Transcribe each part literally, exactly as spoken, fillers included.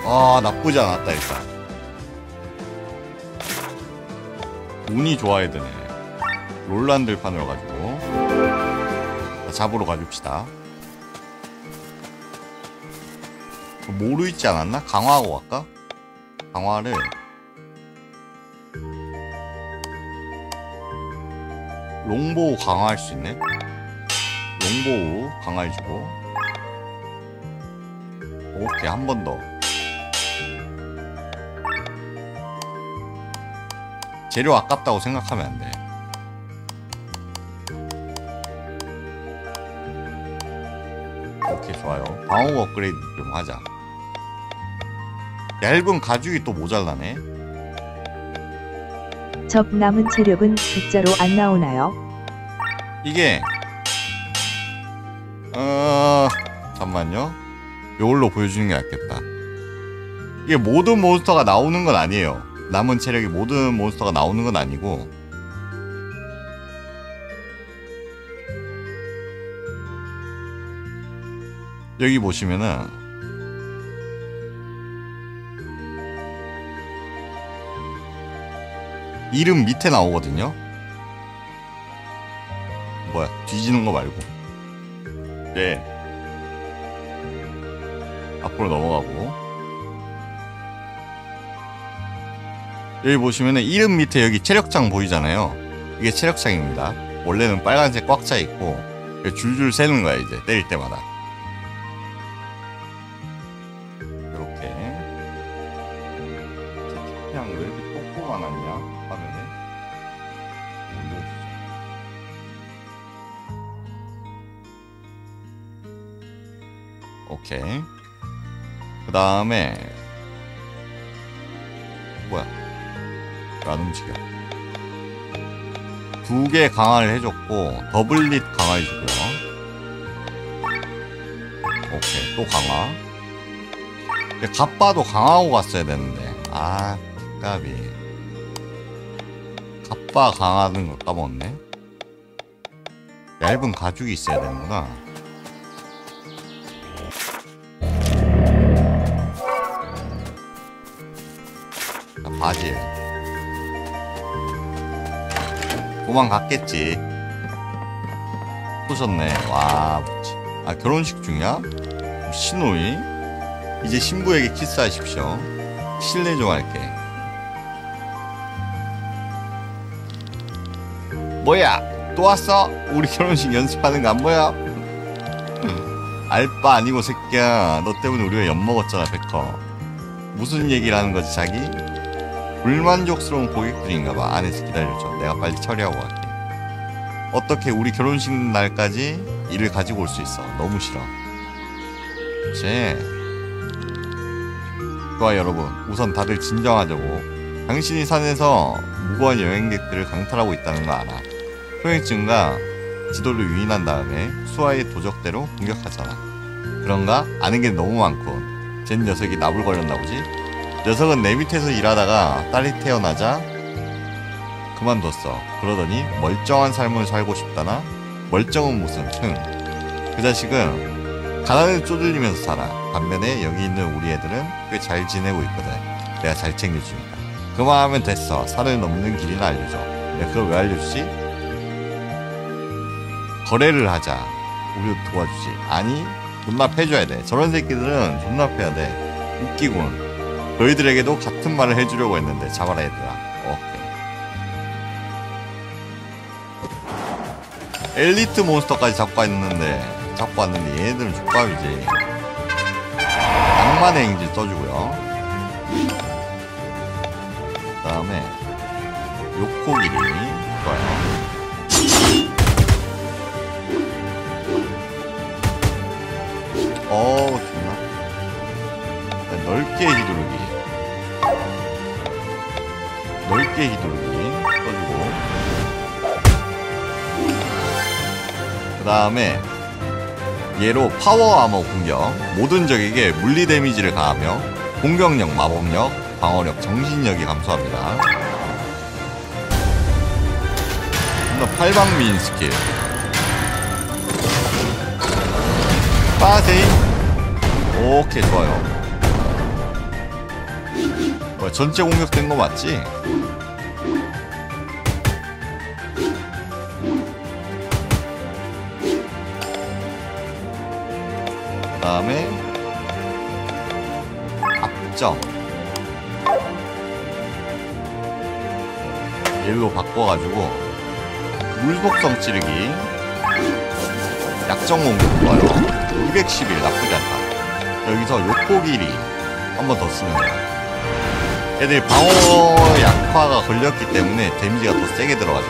아, 나쁘지 않았다 일단. 운이 좋아야 되네. 롤란들판으로 가지고 잡으러 가줍시다. 모루 있지 않았나? 강화하고 갈까? 강화를 롱보우 강화할 수 있네? 롱보우 강화해주고. 오케이, 한 번 더. 재료 아깝다고 생각하면 안 돼. 오케이, 좋아요. 방어 업그레이드 좀 하자. 얇은 가죽이 또 모자라네. 적 남은 체력은 숫자로 안 나오나요? 이게 어... 잠깐만요. 이걸로 보여주는 게 낫겠다. 이게 모든 몬스터가 나오는 건 아니에요. 남은 체력이 모든 몬스터가 나오는 건 아니고, 여기 보시면은 이름 밑에 나오거든요. 뭐야, 뒤지는 거 말고. 네, 앞으로 넘어가고, 여기 보시면은 이름 밑에 여기 체력창 보이잖아요. 이게 체력창입니다. 원래는 빨간색 꽉 차 있고 줄줄 새는 거야 이제 때릴 때마다. 이렇게. 그냥 왜 이렇게 뽀뽀가 났냐 화면에. 오케이. 그 다음에 뭐야, 안 움직여. 두 개 강화를 해줬고 더블릿 강화해주고요. 오케이, 또 강화. 갑바도 강화하고 갔어야 되는데, 아 까비. 갑바 강화하는 거 까먹었네. 얇은 가죽이 있어야 되는구나. 자, 바질 도망갔겠지. 부셨네. 와, 뭐지? 아, 결혼식 중이야? 신호이? 이제 신부에게 키스하십시오. 실례 좀 할게. 뭐야? 또 왔어? 우리 결혼식 연습하는 거 안 보여? 알바 아니고 새끼야. 너 때문에 우리가 엿먹었잖아, 백커. 무슨 얘기를 하는 거지, 자기? 불만족스러운 고객들인가봐. 안에서 기다려줘. 내가 빨리 처리하고 갈게. 어떻게 우리 결혼식 날까지 일을 가지고 올 수 있어? 너무 싫어. 쟤. 좋아, 여러분. 우선 다들 진정하자고. 당신이 산에서 무고한 여행객들을 강탈하고 있다는 거 알아. 소행증과 지도를 유인한 다음에 수아의 도적대로 공격하잖아. 그런가? 아는 게 너무 많군. 쟨 녀석이 나불거렸나 보지? 녀석은 내 밑에서 일하다가 딸이 태어나자 그만뒀어. 그러더니 멀쩡한 삶을 살고 싶다나? 멀쩡은 무슨, 흥. 그 자식은 가난을 쪼들리면서 살아. 반면에 여기 있는 우리 애들은 꽤 잘 지내고 있거든. 내가 잘 챙겨주니까. 그만하면 됐어. 산을 넘는 길이나 알려줘. 내가 그걸 왜 알려주지? 거래를 하자. 우리도 도와주지. 아니, 눈납해줘야 돼. 저런 새끼들은 눈납해야 돼. 웃기군. 너희들에게도 같은 말을 해주려고 했는데 잡아라 얘들아. 오케이. 엘리트 몬스터까지 잡고 왔는데 잡고 왔는데 얘네들은 죽밥이지. 낭만의 행진 써주고요. 그 다음에 요코기리. 좋아요. 어우 좋나. 넓게 휘두르기. 넓게 휘두르기 써주고, 그 다음에 얘로 파워 아머 공격. 모든 적에게 물리 데미지를 가하며 공격력, 마법력, 방어력, 정신력이 감소합니다. 존나 팔방미인 스킬. 빠세이. 오케이, 좋아요. 뭐야, 전체 공격된 거 맞지? 그 다음에 앞정 얘로 바꿔가지고 물속성 찌르기 약정 공격 좋아요. 이백십일 나쁘지 않다. 여기서 요코기리 한 번 더 쓰는 거야. 애들이 방어 약화가 걸렸기 때문에 데미지가 더 세게 들어가죠.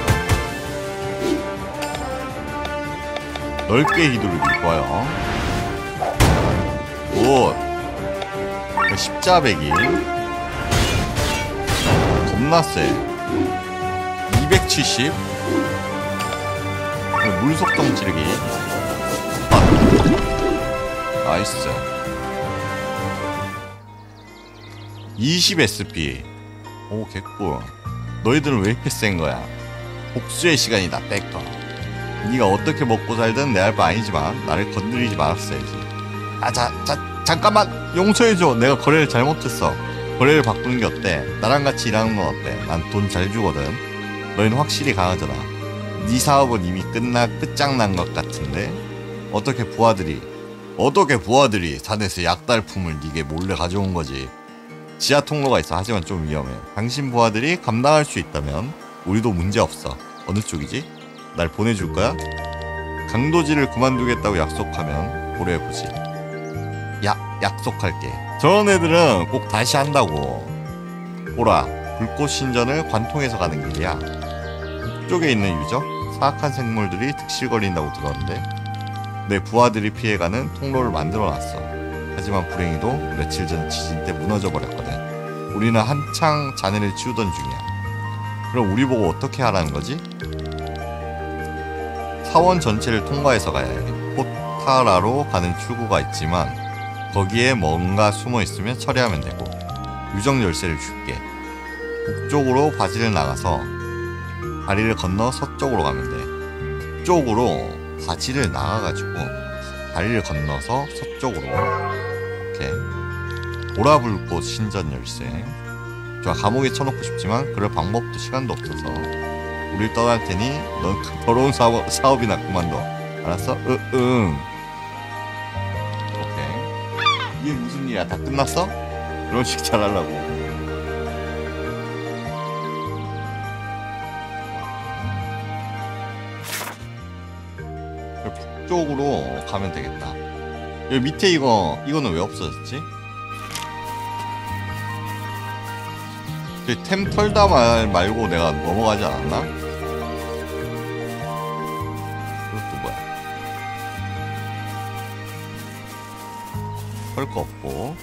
넓게 휘두르기 좋아요. 굿. 십자배기 겁나 세. 이백칠십 물속성 찌르기 아. 나이스. 이십 에스피 오 개꿀. 너희들은 왜 이렇게 센거야. 복수의 시간이다. 백터. 네가 어떻게 먹고 살든 내 할 바 아니지만 나를 건드리지 말았어야지. 아 자, 자 잠깐만 용서해줘. 내가 거래를 잘못했어. 거래를 바꾸는 게 어때? 나랑 같이 일하는 건 어때? 난 돈 잘 주거든. 너희는 확실히 강하잖아. 네 사업은 이미 끝나 끝장난 것 같은데 어떻게 부하들이 어떻게 부하들이 산에서 약달품을 네게 몰래 가져온 거지. 지하 통로가 있어. 하지만 좀 위험해. 당신 부하들이 감당할 수 있다면 우리도 문제 없어. 어느 쪽이지? 날 보내줄 거야? 강도질을 그만두겠다고 약속하면 고려해보지. 야, 약속할게. 저런 애들은 꼭 다시 한다고. 보라, 불꽃 신전을 관통해서 가는 길이야. 북쪽에 있는 유적, 사악한 생물들이 득실거린다고 들었는데 내 부하들이 피해가는 통로를 만들어놨어. 하지만 불행히도 며칠 전 지진 때 무너져 버렸거든. 우리는 한창 자네를 치우던 중이야. 그럼 우리 보고 어떻게 하라는 거지? 사원 전체를 통과해서 가야 해. 포타라로 가는 출구가 있지만 거기에 뭔가 숨어 있으면 처리하면 되고 유적 열쇠를 줄게. 북쪽으로 바지를 나가서 다리를 건너 서쪽으로 가면 돼. 북쪽으로 바지를 나가가지고 다리를 건너서 서쪽으로. 오케이. 보라불꽃 신전 열쇠. 좋아. 감옥에 쳐놓고 싶지만 그럴 방법도 시간도 없어서 우릴 떠날 테니 넌 그 더러운 사업, 사업이나 그만둬. 알았어? 으, 응. 오케이. 이게 무슨 일이야? 다 끝났어? 그런 식 잘하려고. 북쪽으로 가면 되겠다. 여기 밑에 이거 이거는 왜 없어졌지? 템 털다 말 말고 내가 넘어가지 않았나? 그것도 뭐야? 털 거 없고.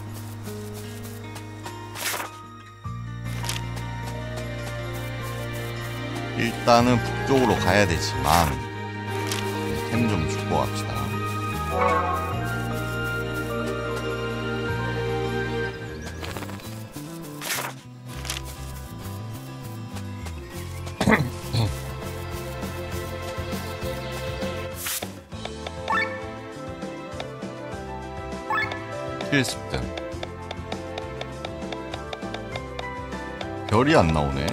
일단은 북쪽으로 가야 되지만 템 좀 주고 갑시다. 필습등. 별이 안 나오네.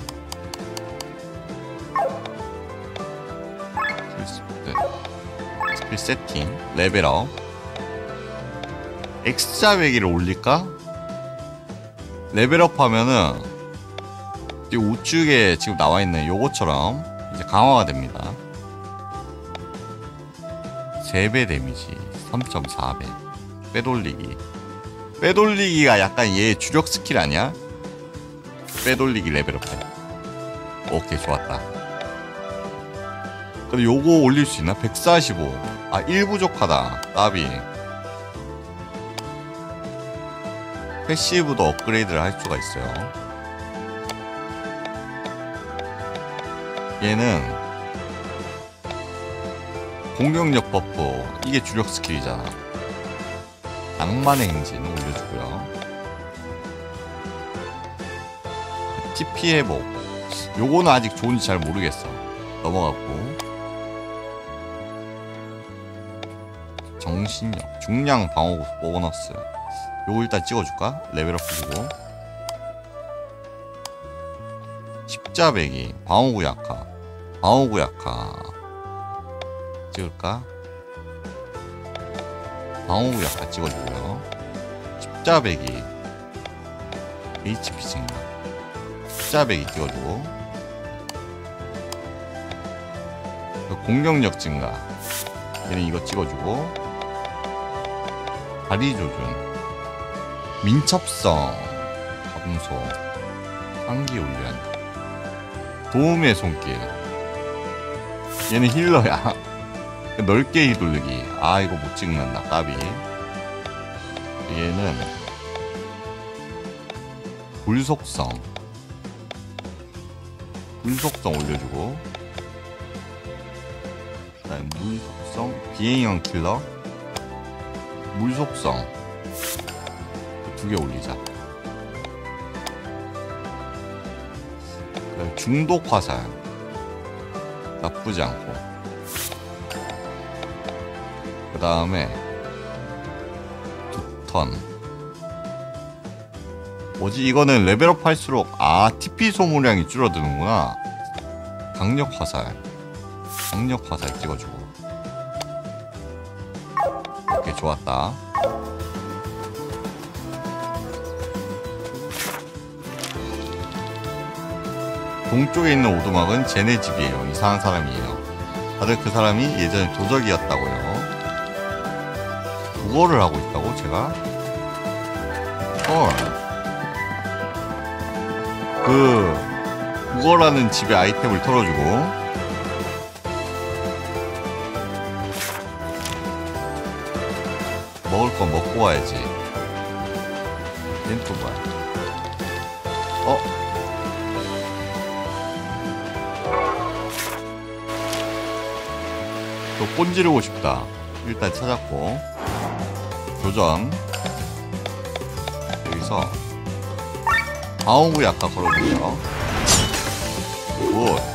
필습등. 스킬 세팅. 레벨업. X자 배기를 올릴까? 레벨업 하면은 이 우측에 지금 나와있는 요거처럼 이제 강화가 됩니다. 세 배 데미지 삼 점 사 배. 빼돌리기. 빼돌리기가 약간 얘 주력 스킬 아니야? 빼돌리기 레벨업해. 오케이, 좋았다. 근데 요거 올릴 수 있나? 백사십오. 아, 일 부족하다. 나비. 패시브도 업그레이드를 할 수가 있어요. 얘는 공격력 버프. 이게 주력 스킬이잖아. 낭만의 행진 올려주고요. 티피 회복. 요거는 아직 좋은지 잘 모르겠어. 넘어갔고. 정신력. 중량 방어 보너스. 요거 일단 찍어줄까? 레벨업 해주고. 십자배기 방어구 약화 방어구 약화 찍을까? 방어구 약화 찍어주고요. 십자배기 에이치피 증가 십자배기 찍어주고. 공격력 증가 얘는 이거 찍어주고. 다리 조준 민첩성 감소 상기 훈련 도움의 손길 얘는 힐러야. 넓게 휘둘르기 아 이거 못 찍는다 까비. 얘는 불속성 불속성 올려주고. 그다음 물속성 비행형 킬러 물속성 두 개 올리자. 중독 화살 나쁘지 않고. 그 다음에 두 턴 뭐지 이거는 레벨업 할수록 아 티피 소모량이 줄어드는구나. 강력 화살 강력 화살 찍어주고. 오케이 좋았다. 동쪽에 있는 오두막은 쟤네 집이에요. 이상한 사람이에요. 다들 그 사람이 예전에 도적이었다고요. 국어를 하고 있다고 제가? 헐. 그 국어라는 집의 아이템을 털어주고. 먹을 건 먹고 와야지. 얘는 또 뭐야? 어? 또 꼰지르고 싶다. 일단 찾았고. 교전. 여기서 방어구 약화 걸어주고요. 굿.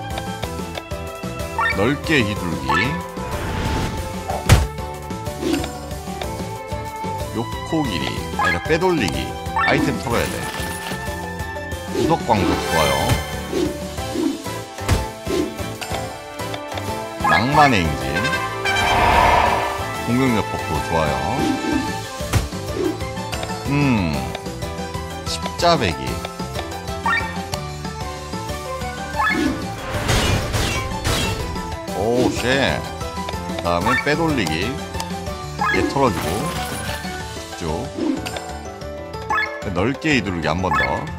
넓게 휘둘기. 요코기리 아니다 빼돌리기. 아이템 털어야 돼. 구석광속 좋아요. 낭만의 행진 공격력 버프 좋아요. 음 십자배기 오쉣. 그 다음에 빼돌리기 얘 털어주고 쭉 넓게 휘두르기 한 번 더.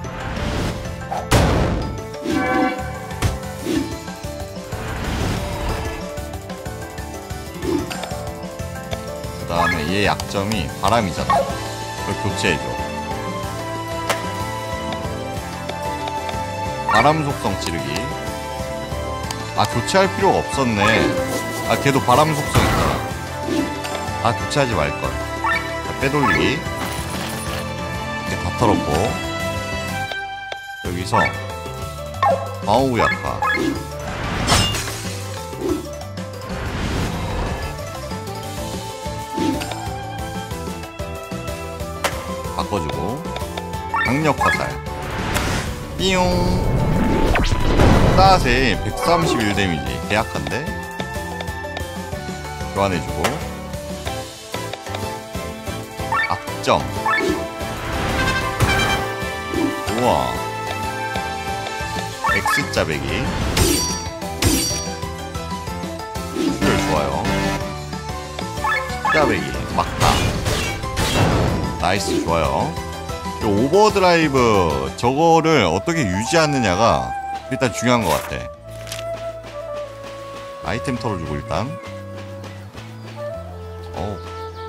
그 다음에 얘 약점이 바람이잖아. 그걸 교체해줘. 바람 속성 찌르기. 아 교체할 필요가 없었네. 아 걔도 바람 속성 있잖아. 아 교체하지 말걸. 자, 빼돌리기 이렇게 다 털었고. 여기서 방어구 약화 바꿔주고. 강력 화살 삐용. 따세 백삼십일 데미지 계약한데 교환해주고. 악점 우와. X자 배기 슈얼 좋아요. 십자 배기 막타 나이스 좋아요. 이 오버드라이브 저거를 어떻게 유지하느냐가 일단 중요한 것 같아. 아이템 털어주고 일단. 어우.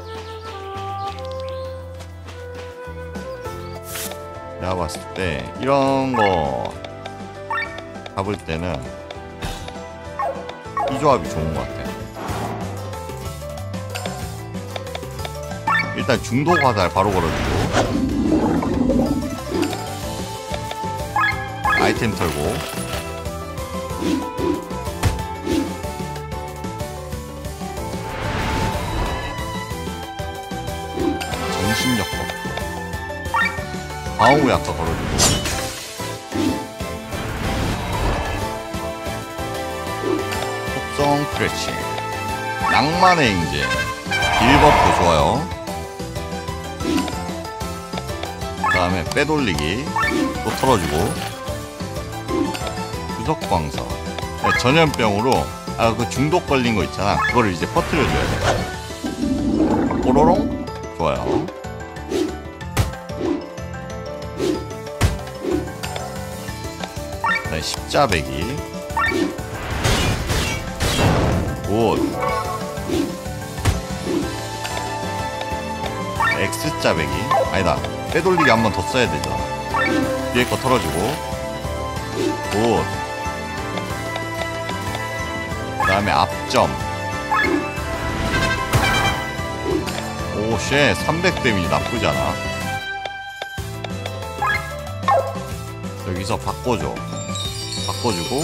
내가 봤을 때 이런 거 잡을 때는 이 조합이 좋은 것 같아. 일단 중독 화살 바로 걸어주고. 아이템 털고. 정신력 법 방어구 약간 걸어주고. 속성 크래치. 낭만의 인재. 딜버프 좋아요. 그 다음에 빼돌리기. 또 털어주고. 주석광석. 네, 전염병으로 아 그 중독 걸린 거 있잖아. 그거를 이제 퍼뜨려줘야 돼. 뽀로롱. 좋아요. 네, 십자배기. 굿. X자배기. 아니다. 빼돌리기 한 번 더 써야 되잖아. 뒤에 거 털어주고. 굿. 그 다음에 앞점. 오, 쉣. 삼백 데미지 나쁘지 않아. 여기서 바꿔줘. 바꿔주고.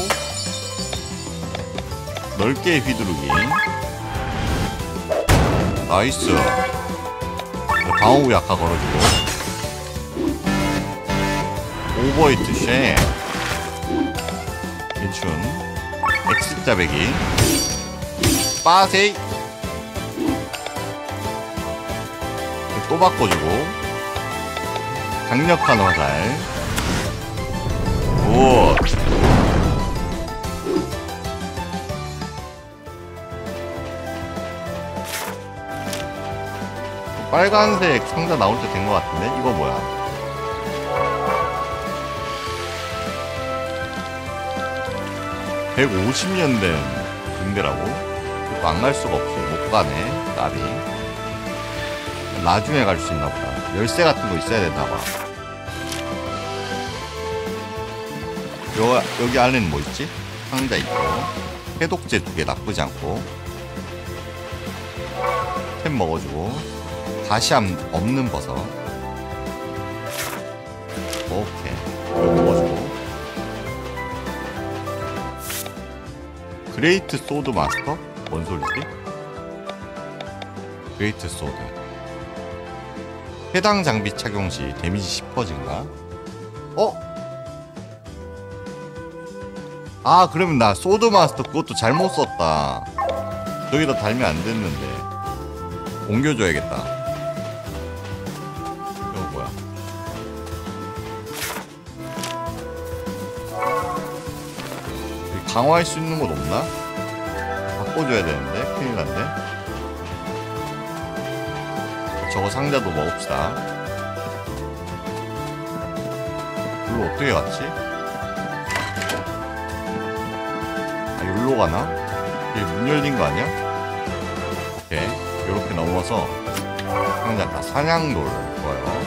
넓게 휘두르기. 나이스. 방어구 약화 걸어주고. 오버히트 쉐. 괜춘. X자배기. 빠세이. 또 바꿔주고. 강력한 화살. 오. 빨간색 상자 나올 때 된 것 같은데? 이거 뭐야? 백오십 년 된 군대라고? 또 안 갈 수가 없지. 못 가네. 나비. 나중에 갈 수 있나 보다. 열쇠 같은 거 있어야 되나 봐. 여기, 여기 안에는 뭐 있지? 상자 있고. 해독제 두 개 나쁘지 않고. 템 먹어주고. 다시 없는 버섯. 오케이. 이거 먹어주고. 그레이트 소드 마스터? 뭔 소리지? 그레이트 소드. 해당 장비 착용 시 데미지 십 퍼센트 증가. 어? 아, 그러면 나 소드 마스터 그것도 잘못 썼다. 저기다 달면 안 됐는데. 옮겨줘야겠다. 이거 뭐야? 강화할 수 있는 곳 없나? 바꿔줘야 되는데. 큰일 났네. 저거 상자도 먹읍시다. 이거 어떻게 갔지? 아, 여기로 가나? 이게 문 열린 거 아니야? 오케이. 요렇게 넘어서 상자다. 사냥돌. 좋아요.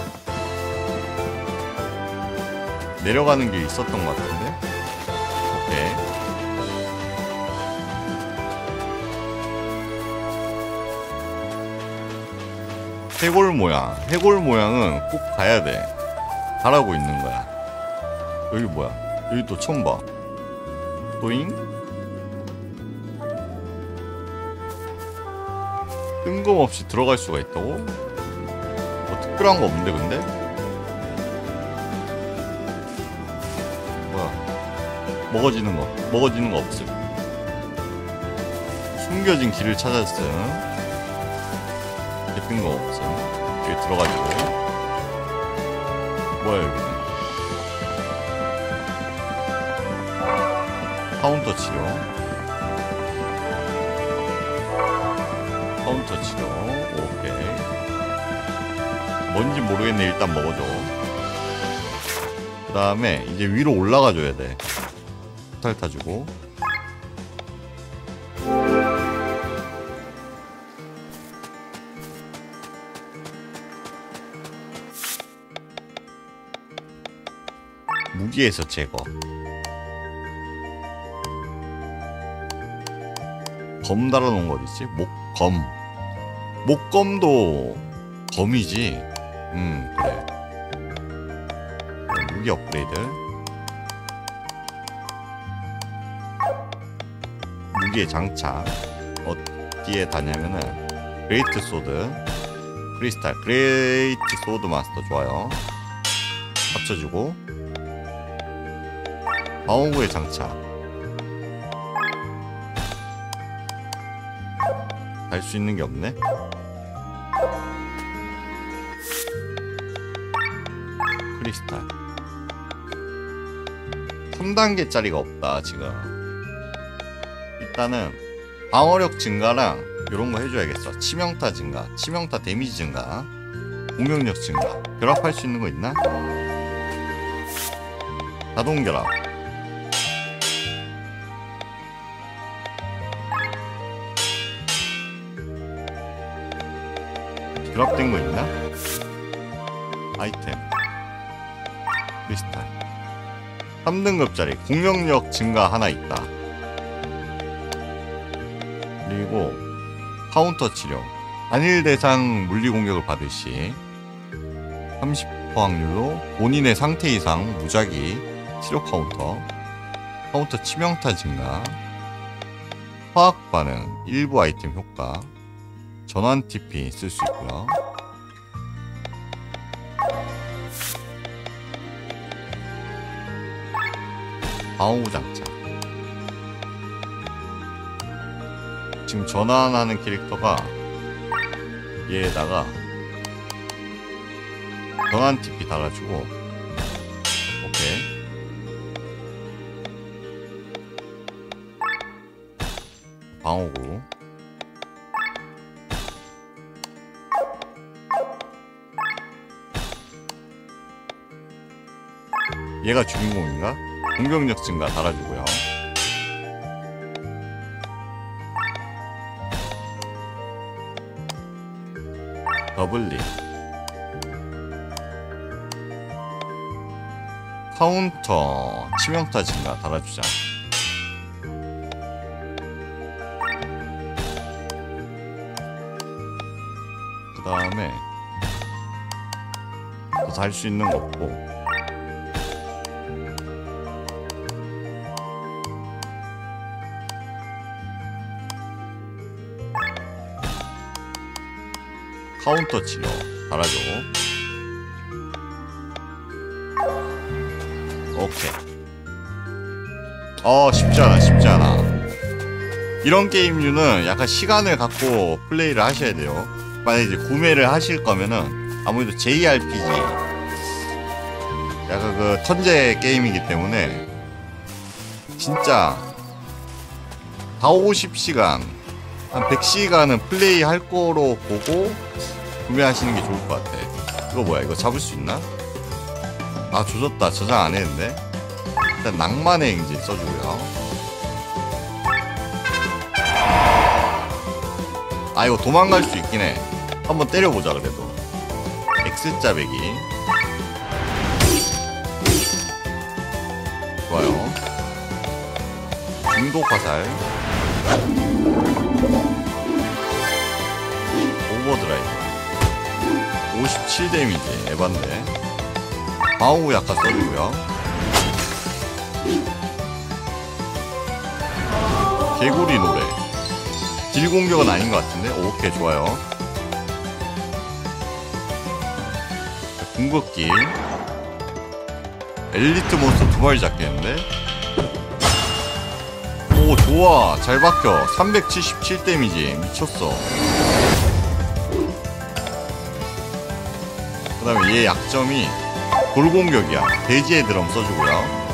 내려가는 게 있었던 것 같은데? 오케이. 해골 모양. 해골 모양은 꼭 가야 돼. 가라고 있는 거야. 여기 뭐야? 여기 또 처음 봐. 또잉? 뜬금없이 들어갈 수가 있다고? 뭐 특별한 거 없는데 근데? 뭐야? 먹어지는 거. 먹어지는 거 없음. 숨겨진 길을 찾았음. 예쁜 거 없음. 여기 들어가지고. 뭐야 여기는? 카운터 치료. 카운터 치료. 오케이. 뭔지 모르겠네. 일단 먹어줘. 그 다음에 이제 위로 올라가줘야 돼. 포탈 타주고. 무기에서 제거. 검 달아놓은 거 어딨지? 목검. 목검도 검이지. 음 그래. 무기 업그레이드. 무기의 장착. 어디에 다냐면은 그레이트 소드. 크리스탈. 그레이트 소드 마스터. 좋아요. 받쳐주고 방어구의 장착. 달 수 있는 게 없네. 크리스탈 삼 단계짜리가 없다 지금. 일단은 방어력 증가랑 요런거 해줘야겠어. 치명타 증가, 치명타 데미지 증가, 공격력 증가. 결합할 수 있는 거 있나? 자동 결합. 결합된 거 있나? 아이템 크리스탈 삼 등급짜리 공격력 증가 하나 있다. 그리고 카운터 치료. 단일 대상 물리 공격을 받을 시 삼십 퍼센트 확률로 본인의 상태 이상 무작위 치료 카운터. 카운터 치명타 증가. 화학 반응 일부 아이템 효과. 전환 티피 쓸 수 있고요. 방어구 장착. 지금 전환하는 캐릭터가 얘에다가 전환 티피 달아주고. 오케이. 방어구. 얘가 주인공인가? 공격력 증가 달아주고요. 더블리. 카운터 치명타 증가 달아주자. 그 다음에 더 달 수 있는 거 없고. 카운터 치료 달아줘. 오케이. 어 쉽지 않아 쉽지 않아. 이런 게임류는 약간 시간을 갖고 플레이를 하셔야 돼요. 만약에 이제 구매를 하실 거면은 아무래도 제이알피지 약간 그 천재 게임이기 때문에 진짜 사오십 시간 한 백 시간은 플레이 할 거로 보고 구매하시는 게 좋을 것 같아. 이거 뭐야? 이거 잡을 수 있나? 아 조졌다. 저장 안 했는데. 일단 낭만의 행진 써주고요. 아 이거 도망갈 수 있긴 해. 한번 때려보자 그래도. X자 배기. 좋아요. 중독 화살. 오버드라이브. 오십칠 데미지 에반데. 방어구 약간 써주고요. 개구리 노래. 딜 공격은 아닌 것 같은데. 오케이 좋아요. 궁극기. 엘리트 몬스터 두 마리 잡겠는데. 오 좋아 잘 박혀. 삼백칠십칠 데미지 미쳤어. 그 다음에 얘 약점이 돌공격이야. 돼지의 드럼 써주고요.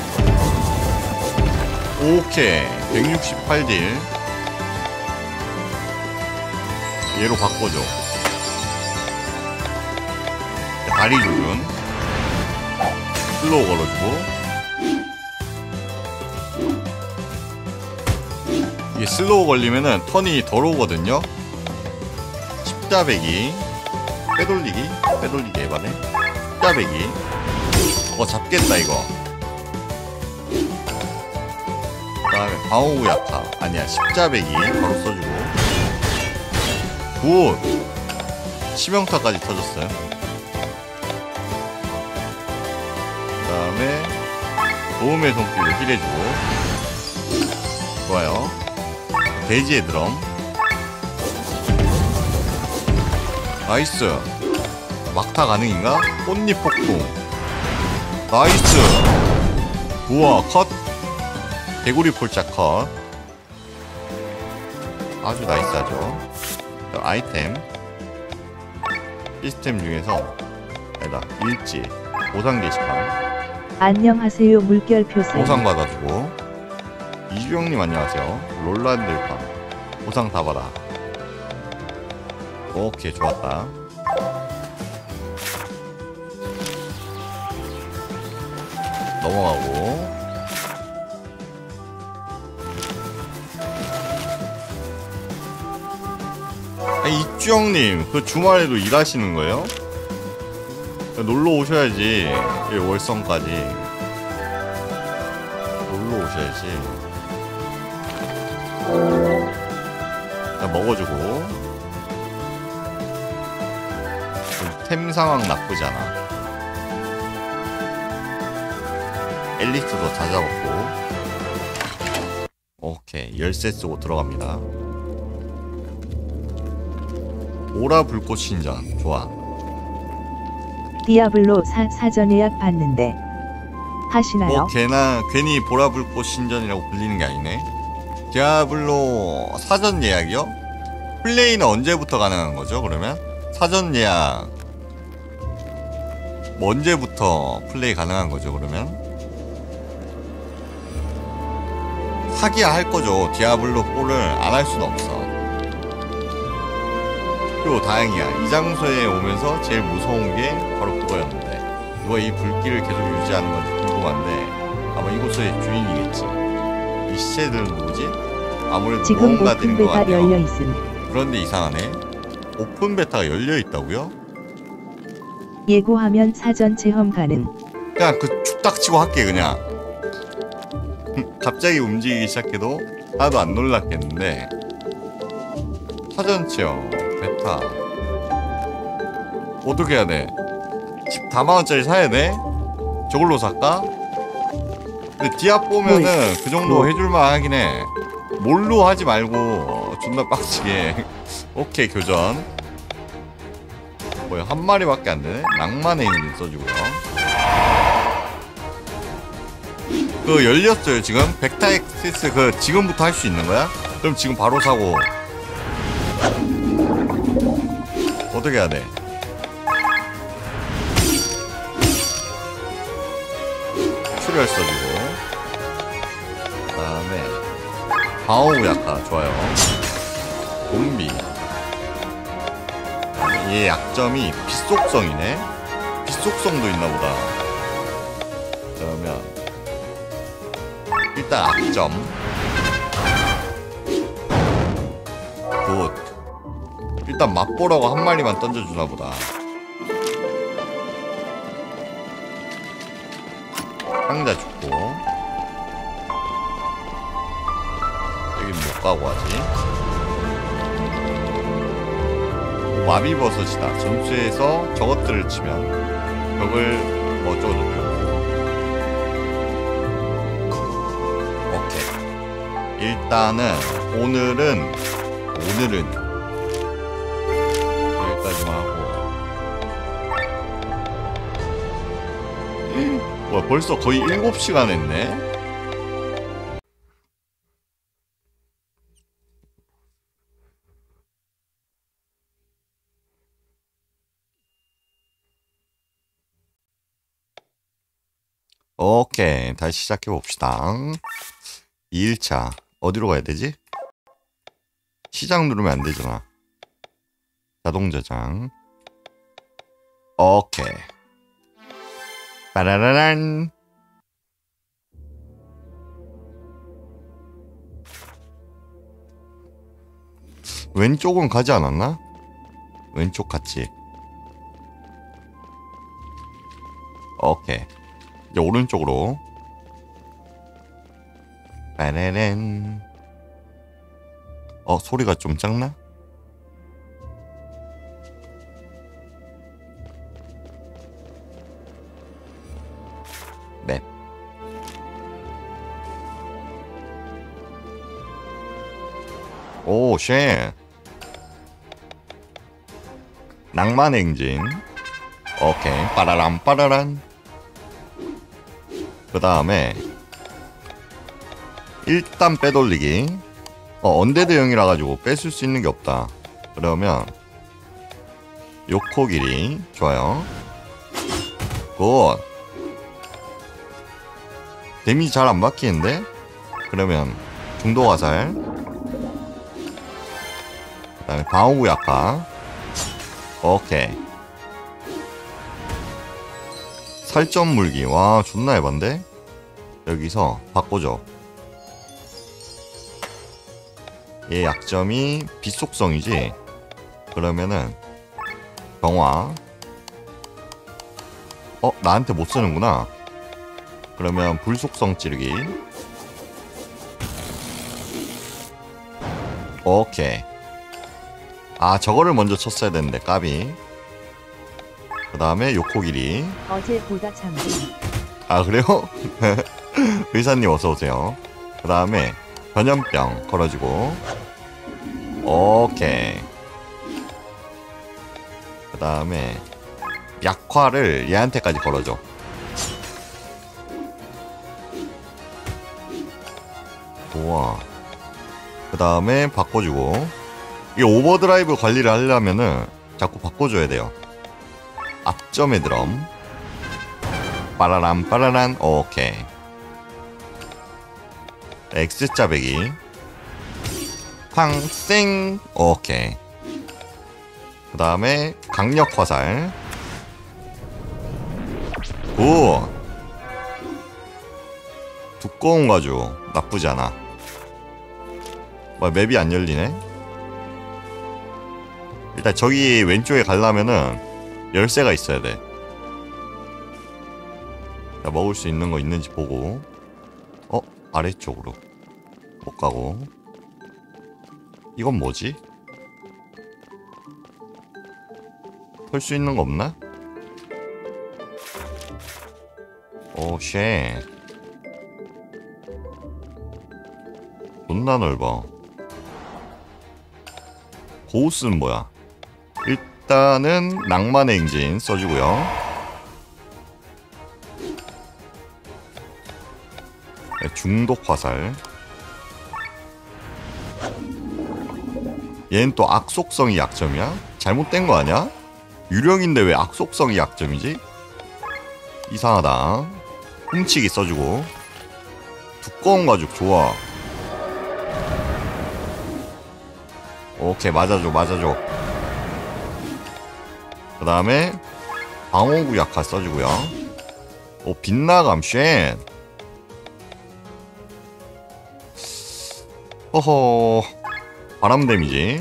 오케이 백육십팔 딜. 얘로 바꿔줘. 다리 조준. 슬로우 걸어주고. 이게 슬로우 걸리면은 턴이 더러우거든요. 십자배기. 빼돌리기. 빼돌리기 에바네. 십자배기. 어 잡겠다 이거. 그 다음에 방어구 약화. 아니야 십자배기 바로 써주고. 굿. 치명타까지 터졌어요. 그 다음에 도움의 손길로 힐해주고. 좋아요. 돼지의 드럼. 나이스. 막타 가능인가? 꽃잎 폭풍. 나이스. 우와, 컷. 개구리 폴짝 컷. 아주 나이스하죠. 아이템 시스템 중에서 아니다, 일지 보상 게시판 안녕하세요. 물결 표사님. 보상 받아주고. 이주영님 안녕하세요. 롤란들팜 보상 다 받아. 오케이, 좋았다. 넘어가고. 아니, 이주영님 그 주말에도 일하시는 거예요? 놀러 오셔야지. 이 월성까지 놀러 오셔야지. 자, 먹어주고. 템 상황 나쁘지 않아. 엘리트도 다 잡았고. 오케이, 열쇠 쓰고 들어갑니다. 오라 불꽃 신전 좋아. 디아블로 사, 사전 예약 받는데 하시나요? 뭐 걔나 괜히 보라 불꽃 신전이라고 불리는 게 아니네. 디아블로 사전 예약이요? 플레이는 언제부터 가능한 거죠? 그러면 사전 예약 뭐 언제부터 플레이 가능한 거죠? 그러면 사기야 할 거죠. 디아블로 사를 안 할 수는 없어. 그리고 다행이야. 이 장소에 오면서 제일 무서운 게 바로 그거였는데, 누가 이 불길을 계속 유지하는 건지 궁금한데 아마 이곳의 주인이겠지. 이 시체들은 누구지? 아무래도 지금 모험가들인 오픈 것 베타 같네요. 열려 있음. 그런데 이상하네. 오픈 베타가 열려 있다고요? 예고하면 사전 체험 가능. 그냥 그 축닥치고 할게 그냥. 갑자기 움직이기 시작해도 하나도 안 놀랐겠는데. 사전 체험 베타 어떻게 해야 돼? 십사만 원짜리 사야 돼? 저걸로 살까? 근데 디아 보면은 그 정도 뭘? 해줄만 하긴 해. 뭘로 하지 말고 존나 빡치게. 오케이, 교전. 뭐야, 한 마리밖에 안 되네? 낭만의 힘을 써주고요. 그거 열렸어요 지금. 백타엑시스 그 지금부터 할 수 있는 거야? 그럼 지금 바로 사고. 어떻게 해야 돼? 출혈 써주고. 그 다음에 방어구 약화 좋아요. 좀비. 얘 약점이 빛속성이네. 빛속성도 있나보다. 그러면 일단 악점. 굿. 일단 맛보라고 한 마리만 던져주나보다. 상자 죽고. 여긴 못 가고 하지. 마비버섯이다. 전투에서 저것들을 치면 벽을 뭐 어쩌고저쩌고. 오케이. 일단은 오늘은 오늘은 여기까지만 하고. 와, 벌써 거의 일곱 시간 했네. 오케이, 다시 시작해 봅시다. 이 일차 어디로 가야 되지? 시작 누르면 안 되잖아. 자동 저장. 오케이. 빠라라란. 왼쪽은 가지 않았나? 왼쪽 같지? 오케이. 이제 오른쪽으로. 빠라란. 어, 소리가 좀 작나? 네. 오, 쉣. 낭만 행진. 오케이. 빠라란 빠라란. 그 다음에 일단 빼돌리기. 어 언데드형이라 가지고 뺏을 수 있는 게 없다. 그러면 요코기리 좋아요. 굿. 데미지 잘 안 박히는데? 그러면 중도 화살. 그 다음에 방어구 약화. 오케이. 살점 물기. 와 존나 에반데? 여기서 바꿔줘. 얘 약점이 빛 속성이지? 그러면은 병화. 어? 나한테 못 쓰는구나. 그러면 불 속성 찌르기. 오케이. 아 저거를 먼저 쳤어야 되는데 까비. 그 다음에 요코기리. 어제보다 참고. 아 그래요? 의사님 어서오세요. 그 다음에 전염병 걸어주고. 오케이. 그 다음에 약화를 얘한테까지 걸어줘. 좋아. 그 다음에 바꿔주고. 이 오버드라이브 관리를 하려면은 자꾸 바꿔줘야 돼요. 앞점의 드럼. 빠라람 빠라란. 오케이. X자 배기. 팡쌩. 오케이. 그 다음에 강력 화살. 오. 두꺼운 가죽 나쁘지 않아. 뭐 맵이 안 열리네. 일단 저기 왼쪽에 가려면은 열쇠가 있어야 돼. 자, 먹을 수 있는 거 있는지 보고. 어? 아래쪽으로 못 가고. 이건 뭐지? 털 수 있는 거 없나? 오 쉣. 존나 넓어. 고우스는 뭐야? 일단은 낭만의 engine 써주고요. 네, 중독 화살. 얘는 또 악속성이 약점이야? 잘못된 거 아니야? 유령인데 왜 악속성이 약점이지? 이상하다. 훔치기 써주고. 두꺼운 가죽 좋아. 오케이 맞아줘 맞아줘. 그 다음에 방어구 약화 써주고요. 오 빛나감 쉣. 허허. 바람 데미지.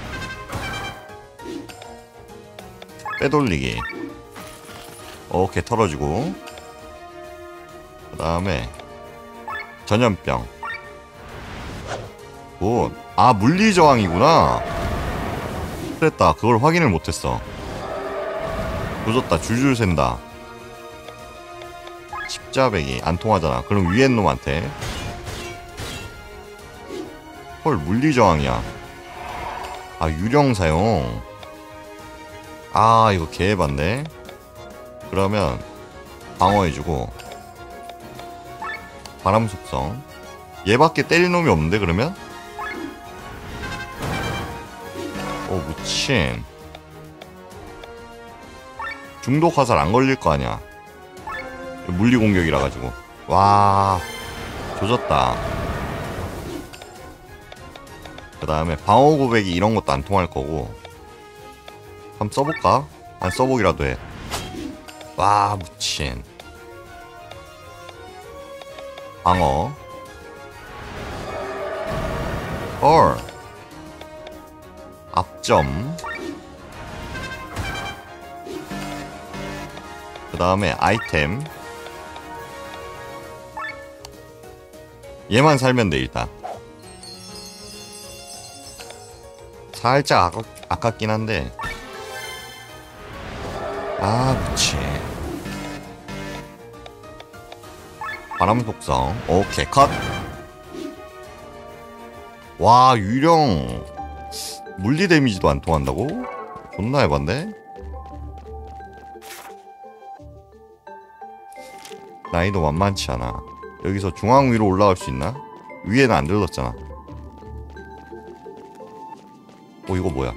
빼돌리기. 오케이 털어주고. 그 다음에 전염병. 굿. 아 물리저항이구나. 그랬다. 그걸 확인을 못했어. 조졌다. 줄줄 샌다. 십자배기 안 통하잖아. 그럼 위에 놈한테. 헐 물리저항이야. 아 유령 사용. 아 이거 개해봤네. 그러면 방어해주고. 바람 속성. 얘밖에 때릴 놈이 없는데 그러면? 오 미친. 중독 화살 안 걸릴 거 아니야. 물리 공격이라 가지고. 와 조졌다. 그 다음에 방어 고백이 이런 것도 안 통할 거고. 한번 써볼까? 안 써보기라도 해. 와 미친. 방어. 헐. 앞점. 그 다음에 아이템. 얘만 살면 돼 일단. 살짝 아깝, 아깝긴 한데. 아 그치. 바람 속성. 오케이 컷. 와 유령 물리 데미지도 안 통한다고? 존나 해봤네. 난이도 만만치 않아. 여기서 중앙 위로 올라갈 수 있나? 위에는 안 들렀잖아. 오, 이거 뭐야?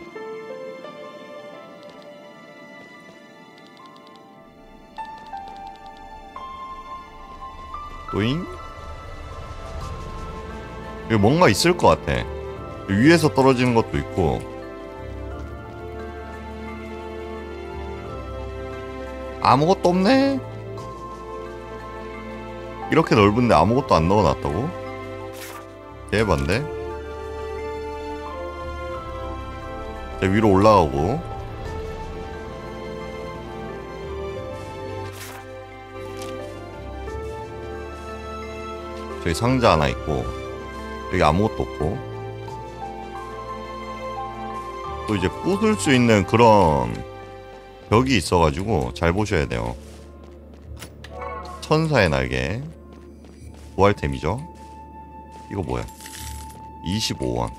또잉? 여기 뭔가 있을 것 같아. 위에서 떨어지는 것도 있고. 아무것도 없네? 이렇게 넓은데 아무것도 안 넣어놨다고? 대박인데? 자, 위로 올라가고. 저기 상자 하나 있고, 여기 아무것도 없고. 또 이제 부술 수 있는 그런 벽이 있어가지고 잘 보셔야 돼요. 천사의 날개, 부활템이죠. 이거 뭐야? 이십오 원.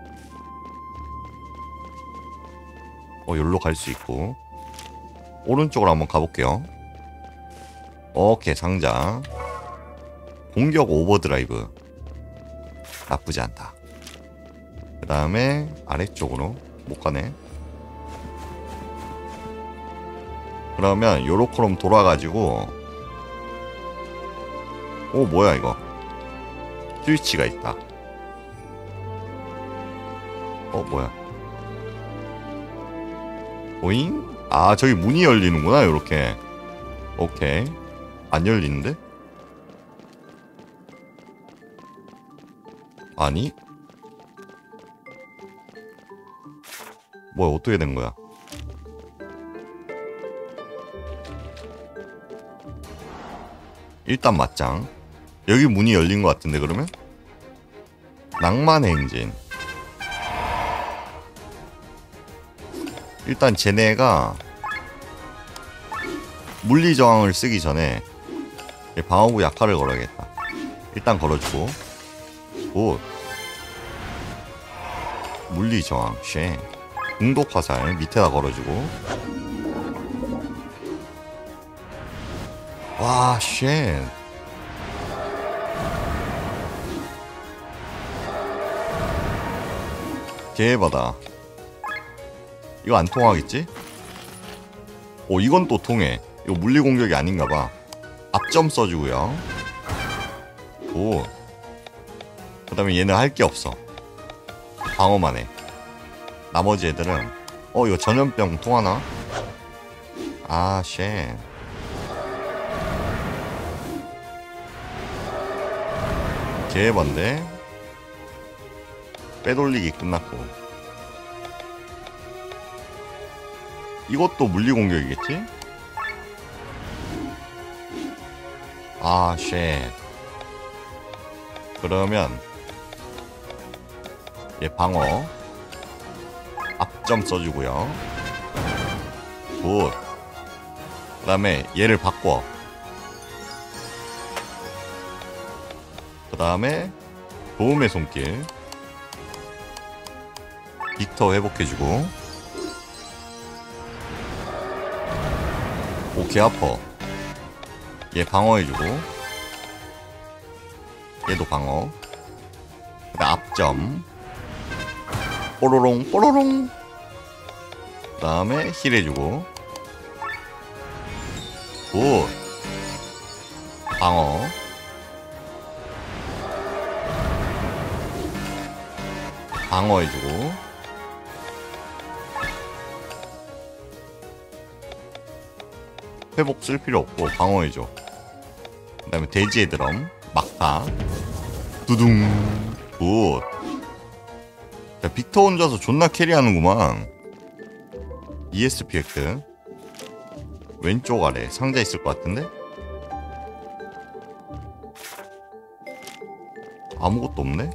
어, 여기로 갈 수 있고. 오른쪽으로 한번 가볼게요. 오케이, 상자. 공격 오버드라이브. 나쁘지 않다. 그 다음에 아래쪽으로 못 가네. 그러면 요로코롬 돌아가지고. 오, 뭐야 이거. 스위치가 있다. 어, 뭐야. 오잉? 아, 저기 문이 열리는구나, 요렇게. 오케이. 안 열리는데? 아니? 뭐야, 어떻게 된 거야? 일단 맞짱. 여기 문이 열린 것 같은데, 그러면? 낭만의 행진. 일단 쟤네가 물리저항을 쓰기 전에 방어구 약화를 걸어야겠다. 일단 걸어주고. 굿. 물리저항 쉐. 중독화살 밑에다 걸어주고. 와, 쉐. 개바다. 이거 안 통하겠지? 오, 이건 또 통해. 이거 물리 공격이 아닌가봐. 앞점 써주고요. 오. 그 다음에 얘는 할 게 없어. 방어만 해. 나머지 애들은. 어, 이거 전염병 통하나? 아, 쉣. 개반데. 빼돌리기 끝났고. 이것도 물리 공격이겠지? 아, 쉣. 그러면 얘 방어 앞점 써주고요. 굿. 그 다음에 얘를 바꿔. 그 다음에 도움의 손길. 빅터 회복해주고. 오, 개 아파. 얘 방어해주고. 얘도 방어. 그 다음 앞점. 뽀로롱 뽀로롱. 그 다음에 힐 해주고. 굿. 방어. 방어 해주고. 회복 쓸 필요 없고 방어해줘. 그 다음에 돼지의 드럼 막타. 두둥. 굿. 자, 빅터 혼자서 존나 캐리하는구만. 이에스피 획득. 왼쪽 아래 상자 있을 것 같은데? 아무것도 없네?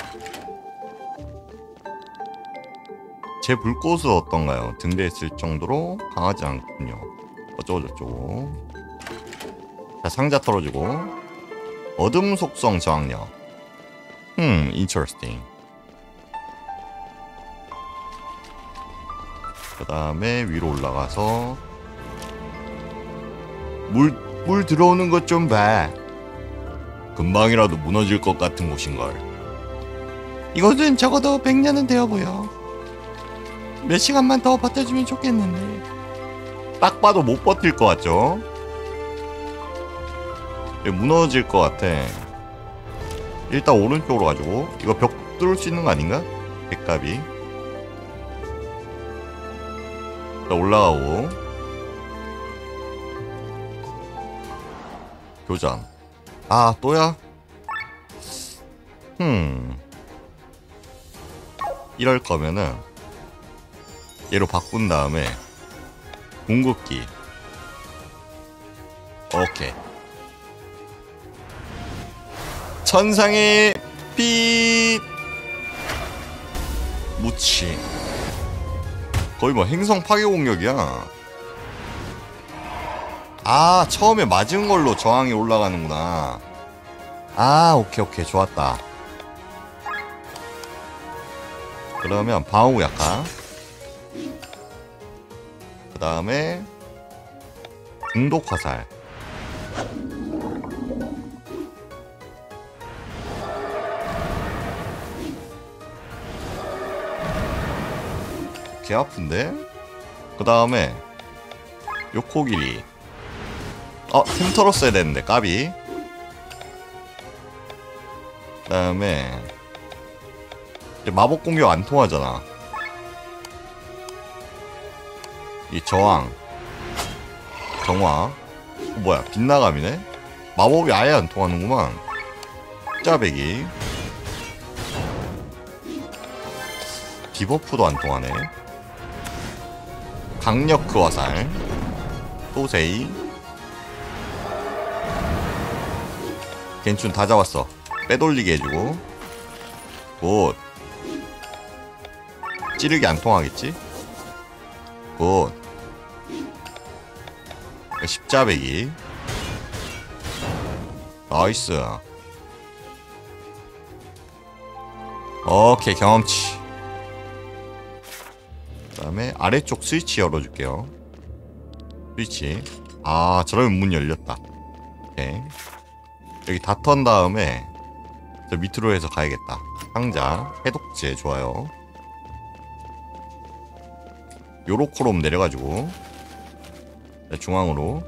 제 불꽃은 어떤가요? 등대했을 정도로 강하지 않군요. 어쩌고저쩌고. 자, 상자 털어주고. 어둠 속성 저항력. 음, interesting. 그 다음에 위로 올라가서 물 물 들어오는 것 좀 봐. 금방이라도 무너질 것 같은 곳인걸. 이곳은 적어도 백 년은 되어 보여. 몇 시간만 더 버텨주면 좋겠는데. 딱 봐도 못 버틸 것 같죠? 무너질 것 같아. 일단 오른쪽으로 가지고 이거 벽 뚫을 수 있는 거 아닌가? 백갑이. 일단 올라가고 교전. 아 또야? 흠 이럴 거면은 얘로 바꾼 다음에 궁극기. 오케이. 천상의 빛 무치. 거의 뭐 행성 파괴 공격이야. 아 처음에 맞은 걸로 저항이 올라가는구나. 아 오케이 오케이 좋았다. 그러면 방어구 약화. 그 다음에 중독 화살. 개 아픈데? 그 다음에 요코기리. 어 틈 털었어야 되는데 까비. 그 다음에 이제 마법 공격 안 통하잖아. 이 저항 정화. 어, 뭐야 빗나감이네? 마법이 아예 안 통하는구만. 짜배기. 디버프도 안 통하네. 강력 그 화살. 또세이. 겐춘 다 잡았어. 빼돌리게 해주고. 굿. 찌르기 안 통하겠지? 굿. 십자배기. 나이스. 오케이 경험치. 그 다음에 아래쪽 스위치 열어줄게요. 스위치. 아 저러면 문 열렸다. 오케이. 여기 다 턴 다음에 저 밑으로 해서 가야겠다. 상자 해독제 좋아요. 요로코롬 내려가지고 중앙으로.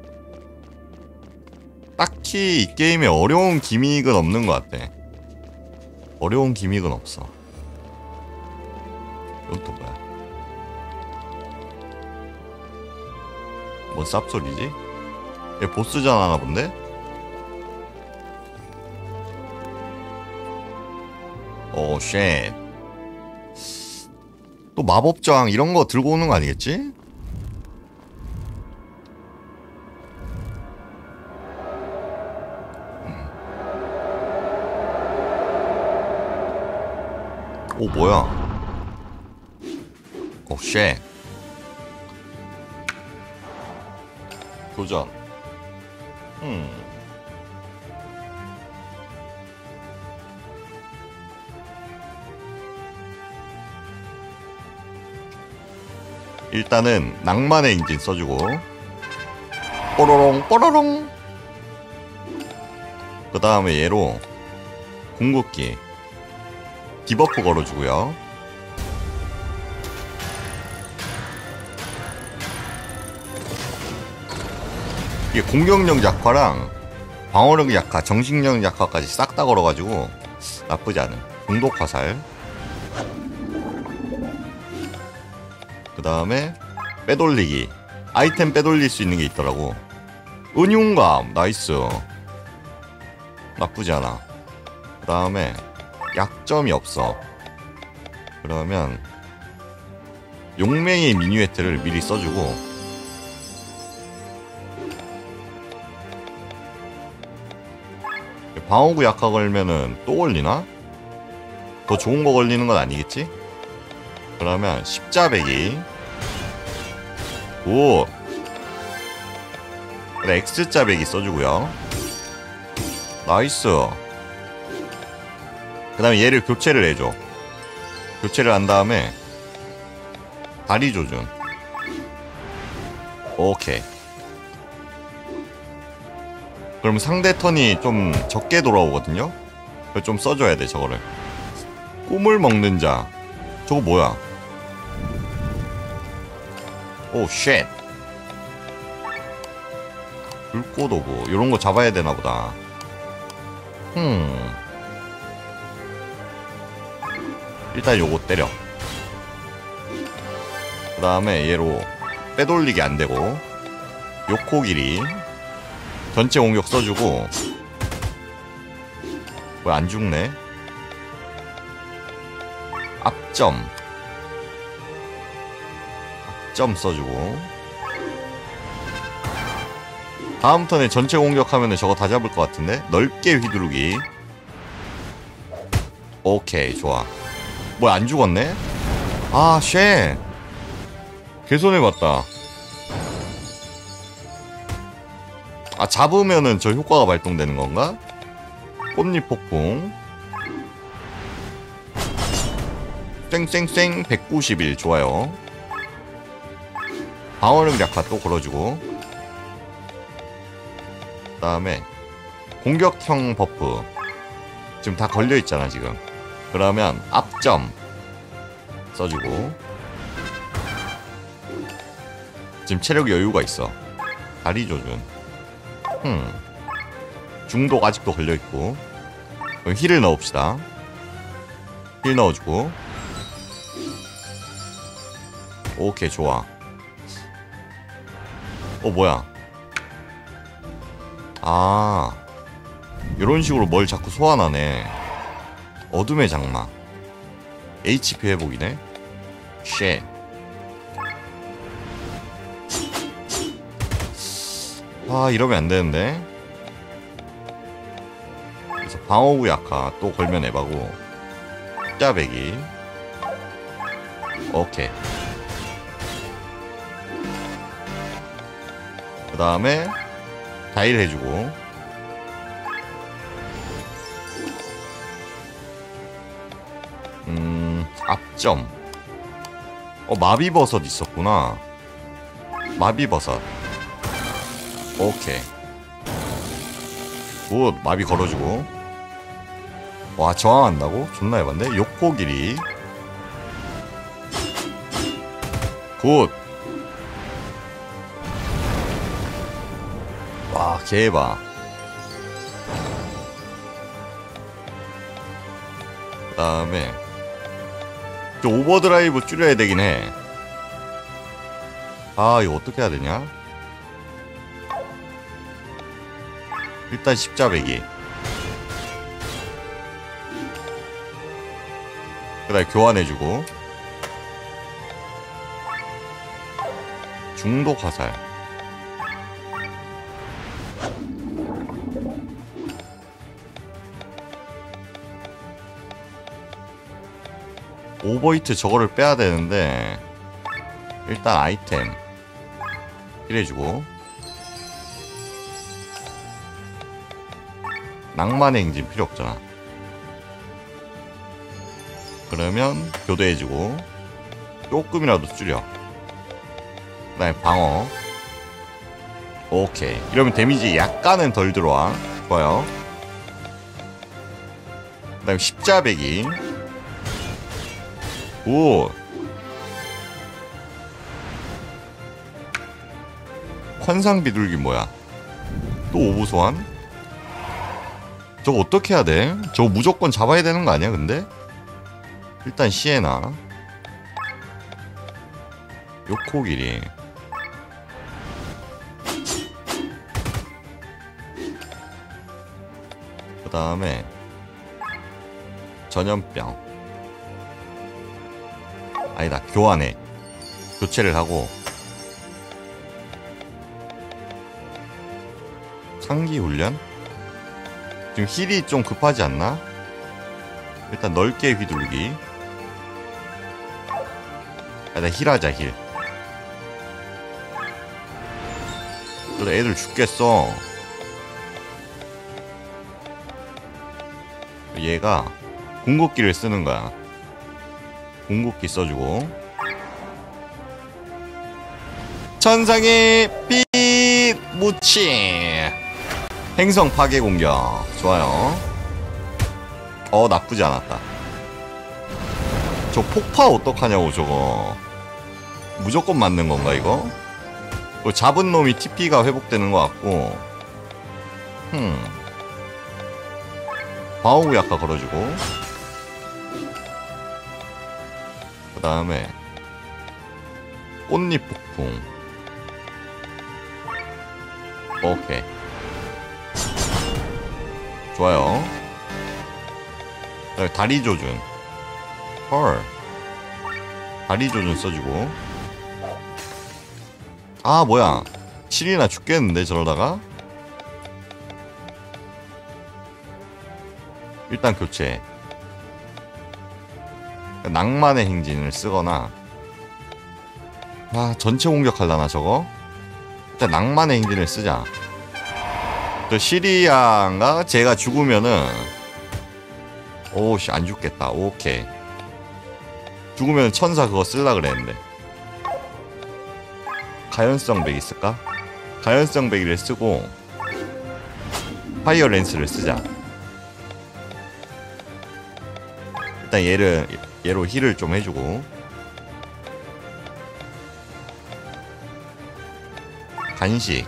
딱히 이 게임에 어려운 기믹은 없는 것 같아. 어려운 기믹은 없어. 이건 또 뭐야? 뭔 쌉소리지? 얘 보스전 하나 본데? 오 쉣. 또 마법저항 이런 거 들고 오는 거 아니겠지? 오 뭐야? 오 쉣. 도전. 음. 일단은 낭만의 엔진 써주고. 뽀로롱 뽀로롱. 그 다음에 얘로 궁극기 디버프 걸어주고요. 이게 공격력 약화랑 방어력 약화, 정신력 약화까지 싹 다 걸어가지고 나쁘지 않은 중독 화살. 그 다음에 빼돌리기. 아이템 빼돌릴 수 있는 게 있더라고. 은흉감 나이스. 나쁘지 않아. 그 다음에 약점이 없어. 그러면 용맹의 미니웨트를 미리 써주고. 방어구 약화 걸면은 또 걸리나? 더 좋은 거 걸리는 건 아니겠지? 그러면 십자배기. 오. 그래 X자배기 써주고요. 나이스. 그 다음에 얘를 교체를 해줘. 교체를 한 다음에 다리 조준. 오케이. 그럼 상대 턴이 좀 적게 돌아오거든요. 그걸 좀 써줘야 돼 저거를. 꿈을 먹는 자. 저거 뭐야? 오 쉣. 불꽃 오고 이런 거 잡아야 되나 보다. 음. 일단 요거 때려. 그 다음에 얘로 빼돌리기 안 되고 요코길이 전체 공격 써주고. 왜 안 죽네? 앞점 앞점 써주고. 다음 턴에 전체 공격하면 저거 다 잡을 것 같은데? 넓게 휘두르기. 오케이 좋아. 뭐야 안 죽었네? 아 쉣. 개손해봤다. 아 잡으면은 저 효과가 발동되는 건가? 꽃잎 폭풍. 쌩쌩쌩 백구십일 좋아요. 방어력 약화 또 걸어주고. 그 다음에 공격형 버프 지금 다 걸려있잖아 지금. 그러면 앞점 써주고. 지금 체력 여유가 있어. 다리 조준. 흠. 중독 아직도 걸려있고. 그럼 힐을 넣읍시다. 힐 넣어주고. 오케이 좋아. 어 뭐야. 아 요런 식으로 뭘 자꾸 소환하네. 어둠의 장막. 에이치피 회복이네. 쉣. 아 이러면 안되는데. 그래서 방어구 약화 또 걸면 에바고. 십자배기. 오케이. 그 다음에 다일 해주고. 음 앞점. 어 마비버섯 있었구나. 마비버섯. 오케이 굿. 마비 걸어주고. 와 저항한다고? 존나 해봤네. 욕포길이 굿. 와 개해봐. 그 다음에 저 오버드라이브 줄여야 되긴 해. 아 이거 어떻게 해야 되냐. 일단 십자배기. 그 다음에 교환해주고. 중독 화살. 오버히트 저거를 빼야 되는데 일단 아이템 힐해주고. 낭만의 행진 필요 없잖아. 그러면 교대해주고 조금이라도 줄여. 그 다음에 방어. 오케이. 이러면 데미지 약간은 덜 들어와. 좋아요. 그 다음에 십자배기. 오. 환상 비둘기 뭐야? 또 오브 소환? 저거 어떻게 해야 돼? 저거 무조건 잡아야 되는 거 아니야 근데? 일단 시에나. 요코길이. 그 다음에 전염병. 아니다 교환해. 교체를 하고. 상기 훈련? 지금 힐이 좀 급하지 않나? 일단 넓게 휘둘기. 아, 나 힐하자 힐. 그래 애들 죽겠어. 얘가 궁극기를 쓰는 거야. 궁극기 써주고. 천상의 빛 무치. 행성 파괴 공격. 좋아요. 어, 나쁘지 않았다. 저 폭파 어떡하냐고, 저거. 무조건 맞는 건가, 이거? 이거 잡은 놈이 티피가 회복되는 것 같고. 흠. 방어구 약화 걸어주고. 그 다음에 꽃잎 폭풍. 오케이. 좋아요. 다리 조준. 헐. 다리 조준 써주고. 아, 뭐야. 칠이나 죽겠는데, 저러다가? 일단 교체. 낭만의 행진을 쓰거나. 아, 전체 공격하려나, 저거? 일단 낭만의 행진을 쓰자. 저 시리아가 제가 죽으면은 오씨 안 죽겠다. 오케이. 죽으면 천사 그거 쓸라 그랬는데. 가연성 백 있을까? 가연성 백을 쓰고 파이어 랜스를 쓰자. 일단 얘를 얘로 힐을 좀 해주고. 간식.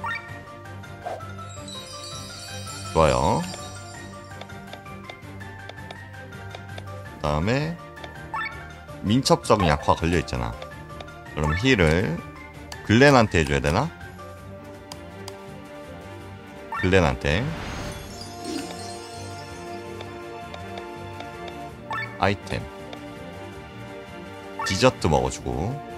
좋아요. 그 다음에 민첩성 약화 걸려있잖아. 그럼 힐을 글렌한테 해줘야 되나? 글렌한테. 아이템 디저트 먹어주고.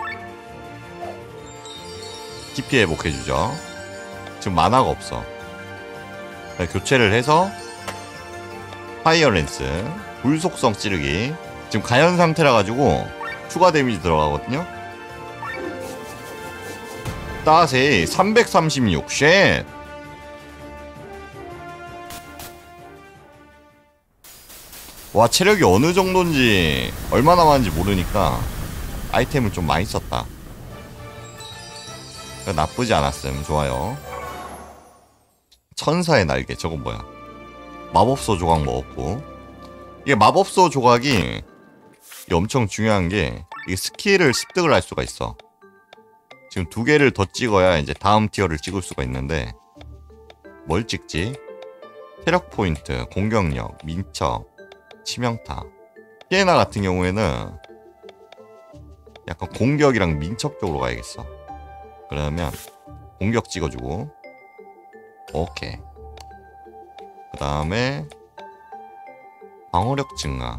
티피 회복해주죠. 지금 만화가 없어. 교체를 해서 파이어 랜스 불속성 찌르기. 지금 가연 상태라 가지고 추가 데미지 들어가거든요. 따세 삼백삼십육. 쉣. 와, 체력이 어느 정도인지 얼마나 많은지 모르니까 아이템을 좀 많이 썼다. 나쁘지 않았음. 좋아요. 천사의 날개. 저건 뭐야? 마법소 조각 먹었고. 이게 마법소 조각이 이게 엄청 중요한 게 이게 스킬을 습득을 할 수가 있어. 지금 두 개를 더 찍어야 이제 다음 티어를 찍을 수가 있는데 뭘 찍지? 체력 포인트, 공격력, 민첩, 치명타. 피에나 같은 경우에는 약간 공격이랑 민첩 쪽으로 가야겠어. 그러면 공격 찍어주고. 오케이. 그 다음에 방어력 증가.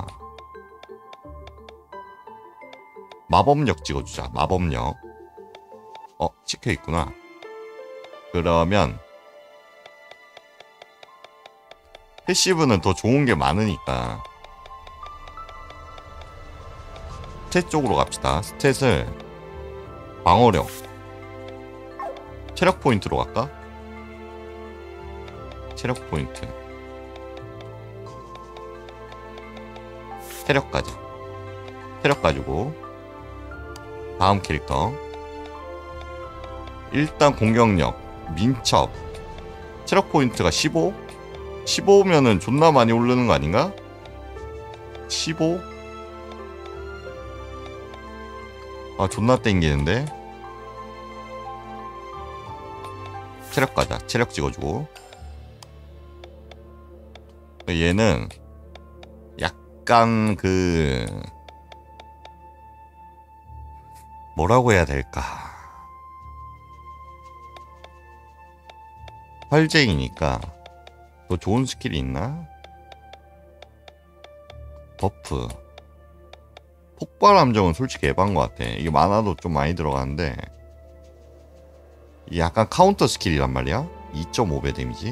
마법력 찍어주자. 마법력. 어, 찍혀있구나. 그러면 패시브는 더 좋은 게 많으니까 스탯 쪽으로 갑시다. 스탯을 방어력, 체력 포인트로 갈까? 체력 포인트. 체력 가자. 체력 가지고 다음 캐릭터. 일단 공격력, 민첩, 체력 포인트가 십오? 십오면은 존나 많이 오르는 거 아닌가? 십오? 아, 존나 땡기는데? 체력 가자. 체력 찍어주고. 얘는 약간 그 뭐라고 해야 될까? 활쟁이니까 더 좋은 스킬이 있나? 버프. 폭발 함정은 솔직히 에바인 것 같아. 이게 만화도 좀 많이 들어가는데 이게 약간 카운터 스킬이란 말이야. 이 점 오 배 데미지.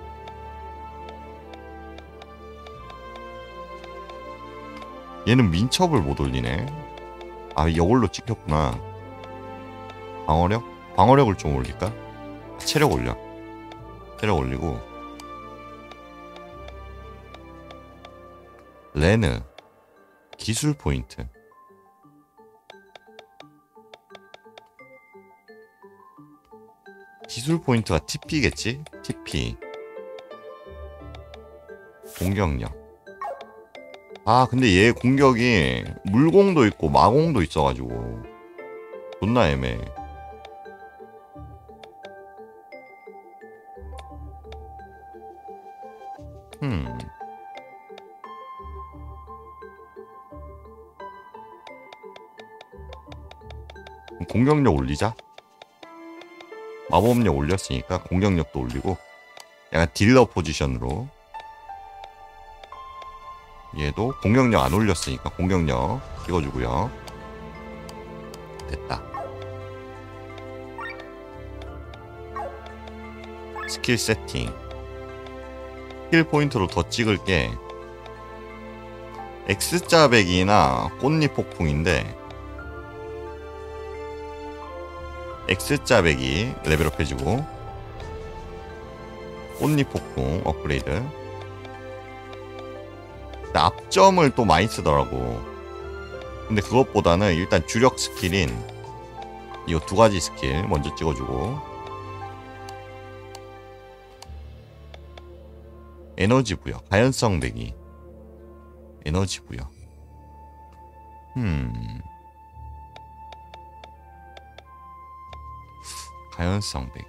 얘는 민첩을 못 올리네. 아, 이걸로 찍혔구나. 방어력? 방어력을 좀 올릴까? 체력 올려. 체력 올리고. 레느 기술 포인트. 기술 포인트가 티피겠지? 티피. 공격력. 아 근데 얘 공격이 물공도 있고 마공도 있어가지고 존나 애매해. 음. 공격력 올리자. 마법력 올렸으니까 공격력도 올리고 약간 딜러 포지션으로. 얘도 공격력 안 올렸으니까 공격력 찍어주고요. 됐다. 스킬 세팅. 스킬 포인트로 더 찍을게 X자 배기나 꽃잎 폭풍인데, X자 배기 레벨업 해주고 꽃잎 폭풍 업그레이드. 앞점을 또 많이 쓰더라고. 근데 그것보다는 일단 주력 스킬인 이거 두 가지 스킬 먼저 찍어주고, 에너지 부여, 가연성 배기, 에너지 부여. 음, 가연성 배기,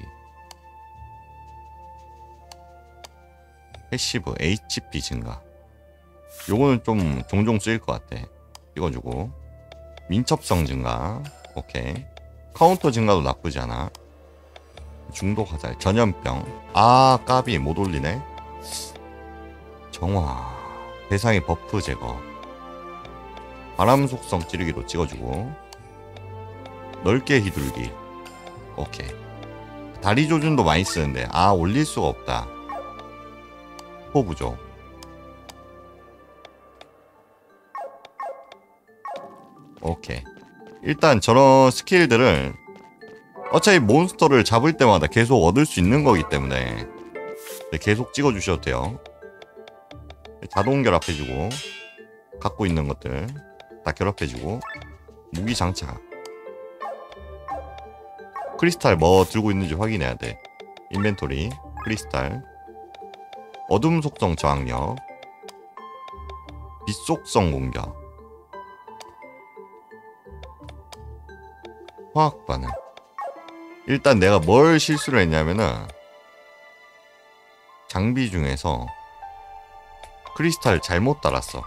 패시브 에이치피 증가. 요거는 좀 종종 쓰일 것 같아. 찍어주고, 민첩성 증가. 오케이. 카운터 증가도 나쁘지 않아. 중독 화살, 전염병. 아 까비 못 올리네. 정화, 대상의 버프 제거, 바람 속성 찌르기도 찍어주고, 넓게 휘둘기. 오케이. 다리 조준도 많이 쓰는데 아 올릴 수가 없다. 호 부족. 오케이. 일단 저런 스킬들을 어차피 몬스터를 잡을 때마다 계속 얻을 수 있는 거기 때문에 계속 찍어주셔도 돼요. 자동 결합해주고, 갖고 있는 것들 다 결합해주고, 무기 장착. 크리스탈 뭐 들고 있는지 확인해야 돼. 인벤토리, 크리스탈, 어둠 속성 저항력, 빛 속성 공격, 화학 반응. 일단 내가 뭘 실수를 했냐면은 장비 중에서 크리스탈 잘못 달았어.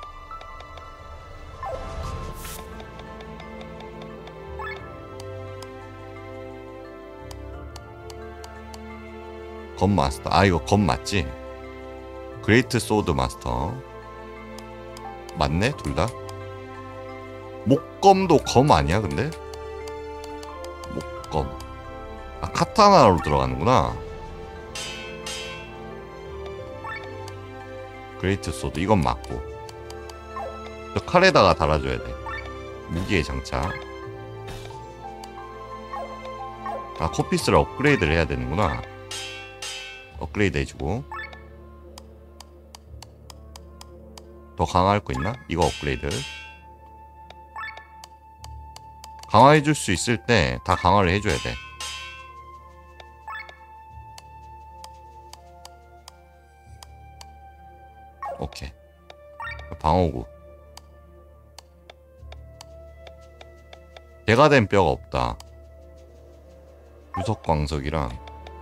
검 마스터. 아 이거 검 맞지? 그레이트 소드 마스터 맞네? 둘 다? 목검도 검 아니야 근데? 목검. 아 카타나로 들어가는구나. 그레이트 소드 이건 맞고, 저 칼에다가 달아줘야 돼. 무기의 장착. 아 코피스를 업그레이드를 해야 되는구나. 업그레이드 해주고, 더 강화할 거 있나? 이거 업그레이드. 강화해줄 수 있을 때 다 강화를 해줘야 돼. 오케이. 방어구. 개가 된 뼈가 없다. 유석광석이랑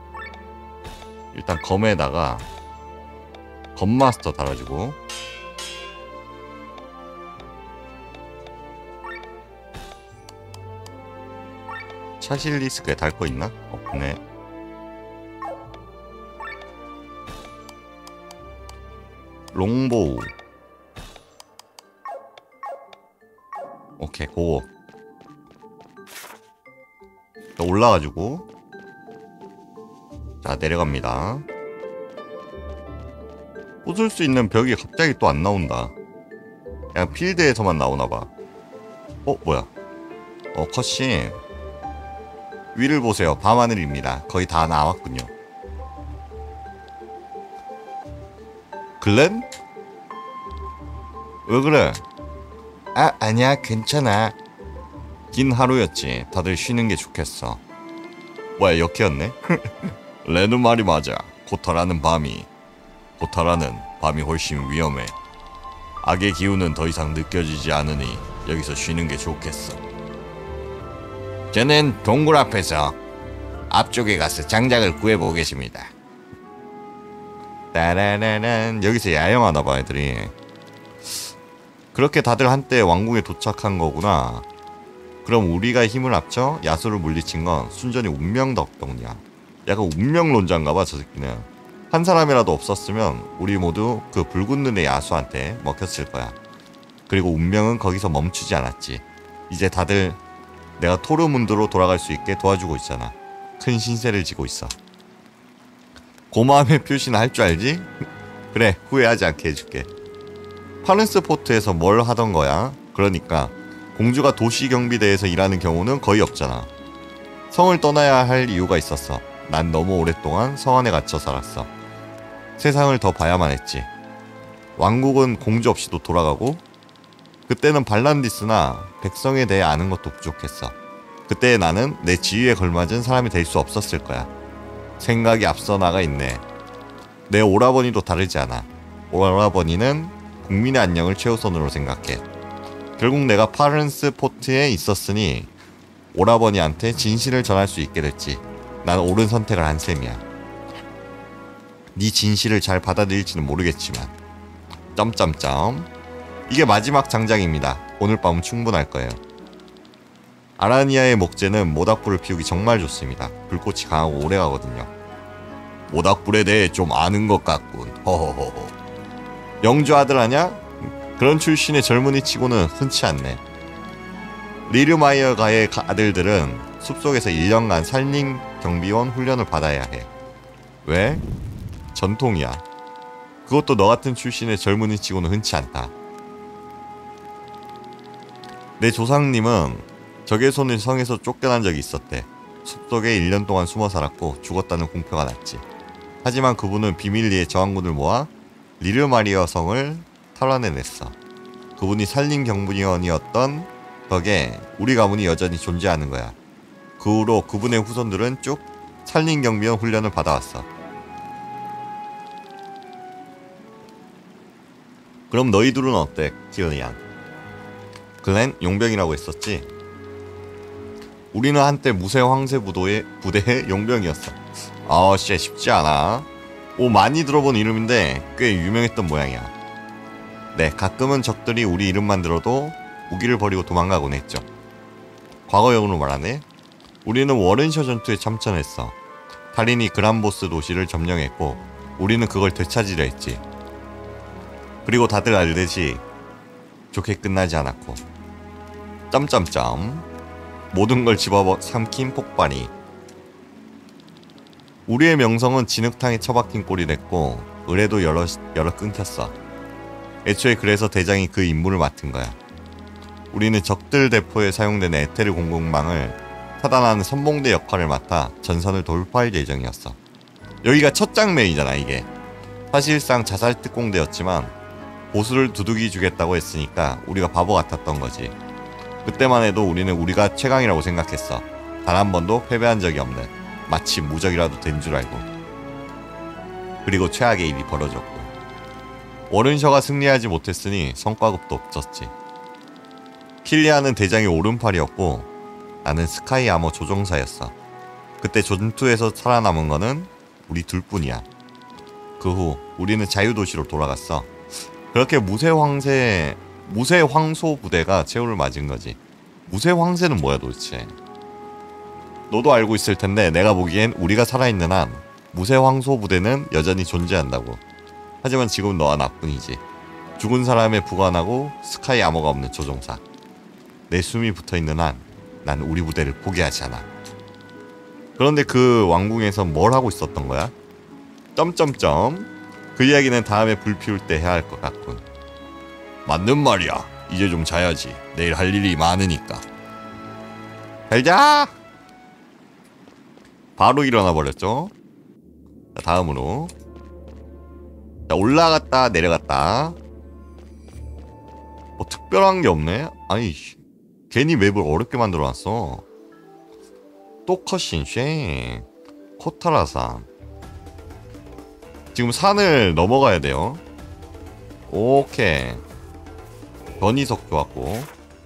일단 검에다가 검마스터 달아주고, 차실리스크에 달 거 있나? 없네. 롱보우. 오케이 고고. 자, 올라가지고 자 내려갑니다. 부술 수 있는 벽이 갑자기 또 안 나온다. 그냥 필드에서만 나오나봐. 어 뭐야. 어 컷신. 위를 보세요. 밤하늘입니다. 거의 다 나왔군요. 글렌? 왜 그래? 아 아니야 괜찮아. 긴 하루였지. 다들 쉬는 게 좋겠어. 뭐야 역해였네? 레누 말이 맞아. 고터라는 밤이 코타라는 밤이 훨씬 위험해. 악의 기운은 더 이상 느껴지지 않으니 여기서 쉬는 게 좋겠어. 저는 동굴 앞에서 앞쪽에 가서 장작을 구해보겠습니다. 따라라란. 여기서 야영하나봐 애들이. 그렇게 다들 한때 왕궁에 도착한 거구나. 그럼 우리가 힘을 합쳐 야수를 물리친 건 순전히 운명 덕분이야. 약간 운명론자인가봐 저 새끼는. 한 사람이라도 없었으면 우리 모두 그 붉은 눈의 야수한테 먹혔을 거야. 그리고 운명은 거기서 멈추지 않았지. 이제 다들 내가 토르문드로 돌아갈 수 있게 도와주고 있잖아. 큰 신세를 지고 있어. 고마움의 표시는 할 줄 알지? 그래, 후회하지 않게 해줄게. 파른스 포트에서 뭘 하던 거야? 그러니까 공주가 도시경비대에서 일하는 경우는 거의 없잖아. 성을 떠나야 할 이유가 있었어. 난 너무 오랫동안 성 안에 갇혀 살았어. 세상을 더 봐야만 했지. 왕국은 공주 없이도 돌아가고, 그때는 발란디스나 백성에 대해 아는 것도 부족했어. 그때 나는 내 지위에 걸맞은 사람이 될 수 없었을 거야. 생각이 앞서 나가 있네. 내 오라버니도 다르지 않아. 오라버니는 국민의 안녕을 최우선으로 생각해. 결국 내가 파른스 포트에 있었으니 오라버니한테 진실을 전할 수 있게 됐지. 난 옳은 선택을 한 셈이야. 네 진실을 잘 받아들일지는 모르겠지만 점점점. 이게 마지막 장작입니다. 오늘 밤은 충분할 거예요. 아라니아의 목재는 모닥불을 피우기 정말 좋습니다. 불꽃이 강하고 오래가거든요. 모닥불에 대해 좀 아는 것 같군. 허허허허. 영주 아들 아냐? 그런 출신의 젊은이 치고는 흔치 않네. 리르마이어가의 아들들은 숲속에서 일 년간 산림 경비원 훈련을 받아야 해. 왜? 전통이야. 그것도 너 같은 출신의 젊은이 치고는 흔치 않다. 내 조상님은 적의 성에서 쫓겨난 적이 있었대. 숲속에 일 년 동안 숨어 살았고 죽었다는 공표가 났지. 하지만 그분은 비밀리에 저항군을 모아 리르마리어 성을 탈환해냈어. 그분이 산림 경비원이었던 덕에 우리 가문이 여전히 존재하는 거야. 그 후로 그분의 후손들은 쭉 산림 경비원 훈련을 받아왔어. 그럼 너희들은 어때, 키르니안? 글렌 용병이라고 했었지? 우리는 한때 무쇠 황새 부도의 부대의 용병이었어. 아, 진짜 쉽지 않아. 오, 많이 들어본 이름인데 꽤 유명했던 모양이야. 네, 가끔은 적들이 우리 이름만 들어도 무기를 버리고 도망가곤 했죠. 과거형으로 말하네. 우리는 워른셔 전투에 참전했어. 탈린이 그란보스 도시를 점령했고 우리는 그걸 되찾으려 했지. 그리고 다들 알듯이 좋게 끝나지 않았고 점점점 모든 걸 집어삼킨 폭발이. 우리의 명성은 진흙탕에 처박힌 꼴이 됐고 의뢰도 여러, 여러 끊겼어. 애초에 그래서 대장이 그 임무를 맡은 거야. 우리는 적들 대포에 사용된 에테르 공격망을 차단하는 선봉대 역할을 맡아 전선을 돌파할 예정이었어. 여기가 첫 장면이잖아 이게. 사실상 자살 특공대였지만 보수를 두둑이 주겠다고 했으니까 우리가 바보 같았던 거지. 그때만 해도 우리는 우리가 최강이라고 생각했어. 단 한 번도 패배한 적이 없는, 마치 무적이라도 된 줄 알고. 그리고 최악의 일이 벌어졌고 워른셔가 승리하지 못했으니 성과급도 없었지. 킬리안은 대장의 오른팔이었고 나는 스카이 아머 조종사였어. 그때 전투에서 살아남은 거는 우리 둘뿐이야. 그 후 우리는 자유도시로 돌아갔어. 그렇게 무쇠 황새 무쇠 황소 부대가 최후를 맞은 거지. 무쇠 황새는 뭐야 도대체? 너도 알고 있을 텐데 내가 보기엔 우리가 살아있는 한 무쇠 황소 부대는 여전히 존재한다고. 하지만 지금 너와 나뿐이지. 죽은 사람에 부관하고 스카이 아머가 없는 조종사. 내 숨이 붙어있는 한 난 우리 부대를 포기하지 않아. 그런데 그 왕궁에서 뭘 하고 있었던 거야? 점점점. 그 이야기는 다음에 불 피울 때 해야 할 것 같군. 맞는 말이야. 이제 좀 자야지. 내일 할 일이 많으니까. 잘자. 바로 일어나 버렸죠. 자, 다음으로 자, 올라갔다 내려갔다. 뭐 특별한 게 없네. 아니 괜히 맵을 어렵게 만들어놨어. 또 컷신 쉐 코타라산. 지금 산을 넘어가야 돼요. 오케이. 변이석 좋았고,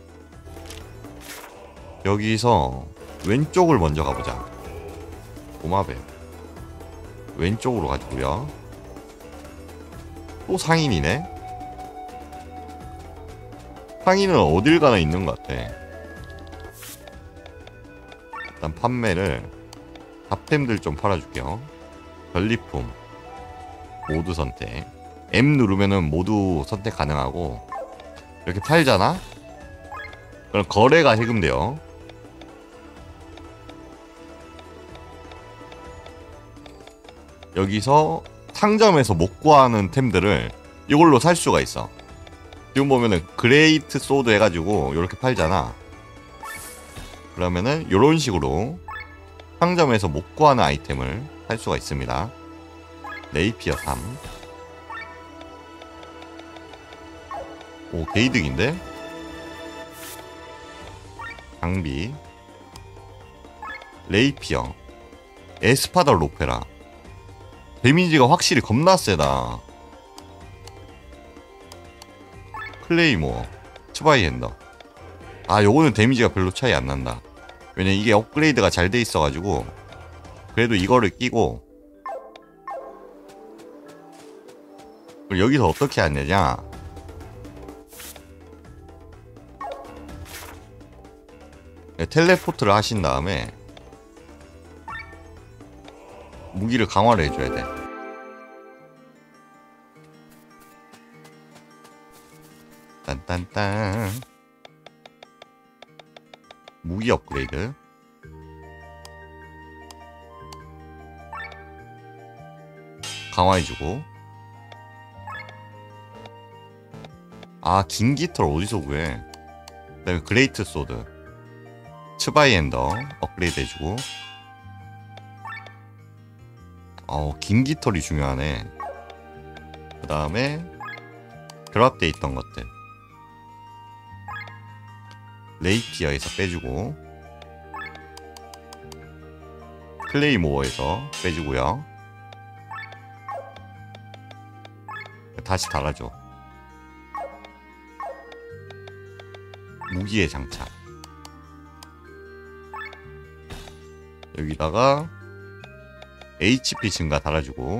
여기서 왼쪽을 먼저 가보자. 도마뱀 왼쪽으로 가지고요. 또 상인이네. 상인은 어딜 가나 있는 것 같아. 일단 판매를 잡템들 좀 팔아줄게요. 전리품 모두 선택. M 누르면은 모두 선택 가능하고, 이렇게 팔잖아? 그럼 거래가 해금돼요. 여기서 상점에서 못 구하는 템들을 이걸로 살 수가 있어. 지금 보면은 그레이트 소드 해가지고 요렇게 팔잖아. 그러면은 요런 식으로 상점에서 못 구하는 아이템을 살 수가 있습니다. 레이피어 삼. 오, 개이득인데? 장비 레이피어 에스파다 로페라. 데미지가 확실히 겁나 세다. 클레이모어 츠바이 핸더. 아, 요거는 데미지가 별로 차이 안 난다. 왜냐 이게 업그레이드가 잘 돼 있어가지고. 그래도 이거를 끼고, 그리고 여기서 어떻게 하느냐, 텔레포트를 하신 다음에 무기를 강화를 해줘야 돼. 딴딴딴. 무기 업그레이드. 강화해주고. 아, 긴 깃털 어디서 구해? 그다음에 그레이트 소드 츠바이 엔더 업그레이드 해주고. 어, 긴 깃털이 중요하네. 그 다음에 결합돼 있던 것들 레이피어에서 빼주고, 클레이모어에서 빼주고요. 다시 달아줘. 무기의 장착. 여기다가 에이치피 증가 달아주고,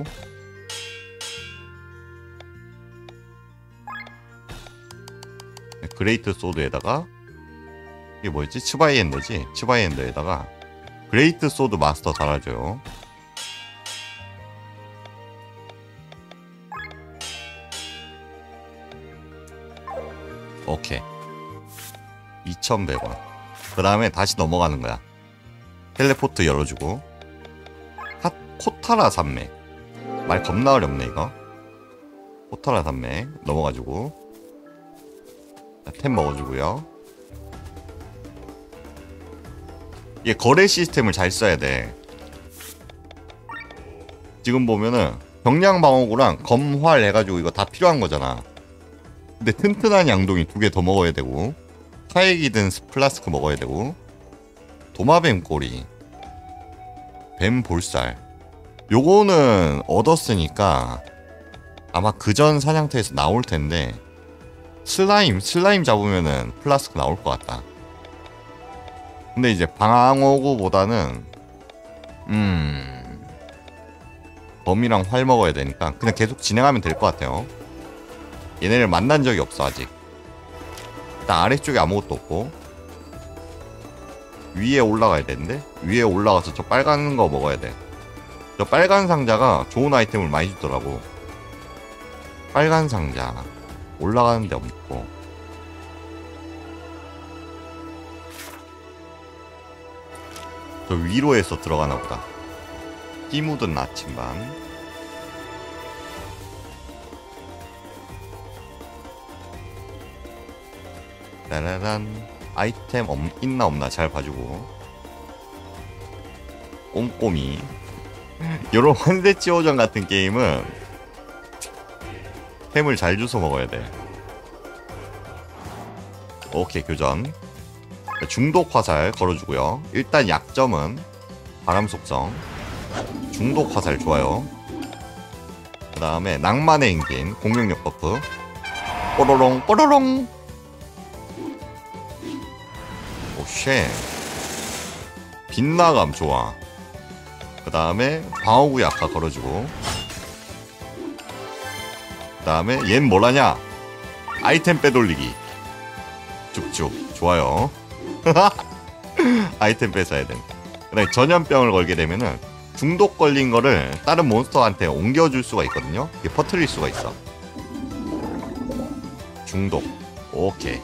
그레이트 소드에다가, 이게 뭐였지? 츠바이 엔더지? 츠바이 엔더에다가 그레이트 소드 마스터 달아줘요. 오케이. 이천백 원. 그 다음에 다시 넘어가는 거야. 텔레포트 열어주고. 핫, 코타라 산맥. 말 겁나 어렵네 이거. 코타라 산맥 넘어가지고. 자, 템 먹어주고요. 이게 거래 시스템을 잘 써야 돼. 지금 보면은 경량방어구랑 검활 해가지고 이거 다 필요한 거잖아. 근데 튼튼한 양동이 두 개 더 먹어야 되고, 카액이든 플라스크 먹어야 되고, 도마뱀 꼬리, 뱀 볼살, 요거는 얻었으니까 아마 그전 사냥터에서 나올 텐데, 슬라임, 슬라임 잡으면은 플라스크 나올 것 같다. 근데 이제 방어구보다는 음 범이랑 활 먹어야 되니까 그냥 계속 진행하면 될 것 같아요. 얘네를 만난 적이 없어 아직. 일단 아래쪽에 아무것도 없고 위에 올라가야 되는데, 위에 올라가서 저 빨간 거 먹어야 돼. 저 빨간 상자가 좋은 아이템을 많이 주더라고. 빨간 상자 올라가는 데 없고, 저 위로에서 들어가나 보다. 피 묻은 나침반. 짜라란. 아이템 없, 있나 없나 잘 봐주고. 꼼꼼히. 요런 환대치 오전 같은 게임은 템을 잘 주워 먹어야 돼. 오케이, 교전. 중독 화살 걸어주고요. 일단 약점은 바람 속성. 중독 화살 좋아요. 그 다음에 낭만의 행진 공격력 버프. 뽀로롱 뽀로롱. 오쉣. 빛나감 좋아. 그 다음에 방어구 약화 걸어주고. 그 다음에 얜 뭘하냐. 아이템 빼돌리기. 쭉쭉 좋아요. 아이템 뺏어야 돼. 그 다음에 전염병을 걸게 되면은 중독 걸린 거를 다른 몬스터한테 옮겨줄 수가 있거든요. 이게 퍼뜨릴 수가 있어. 중독. 오케이.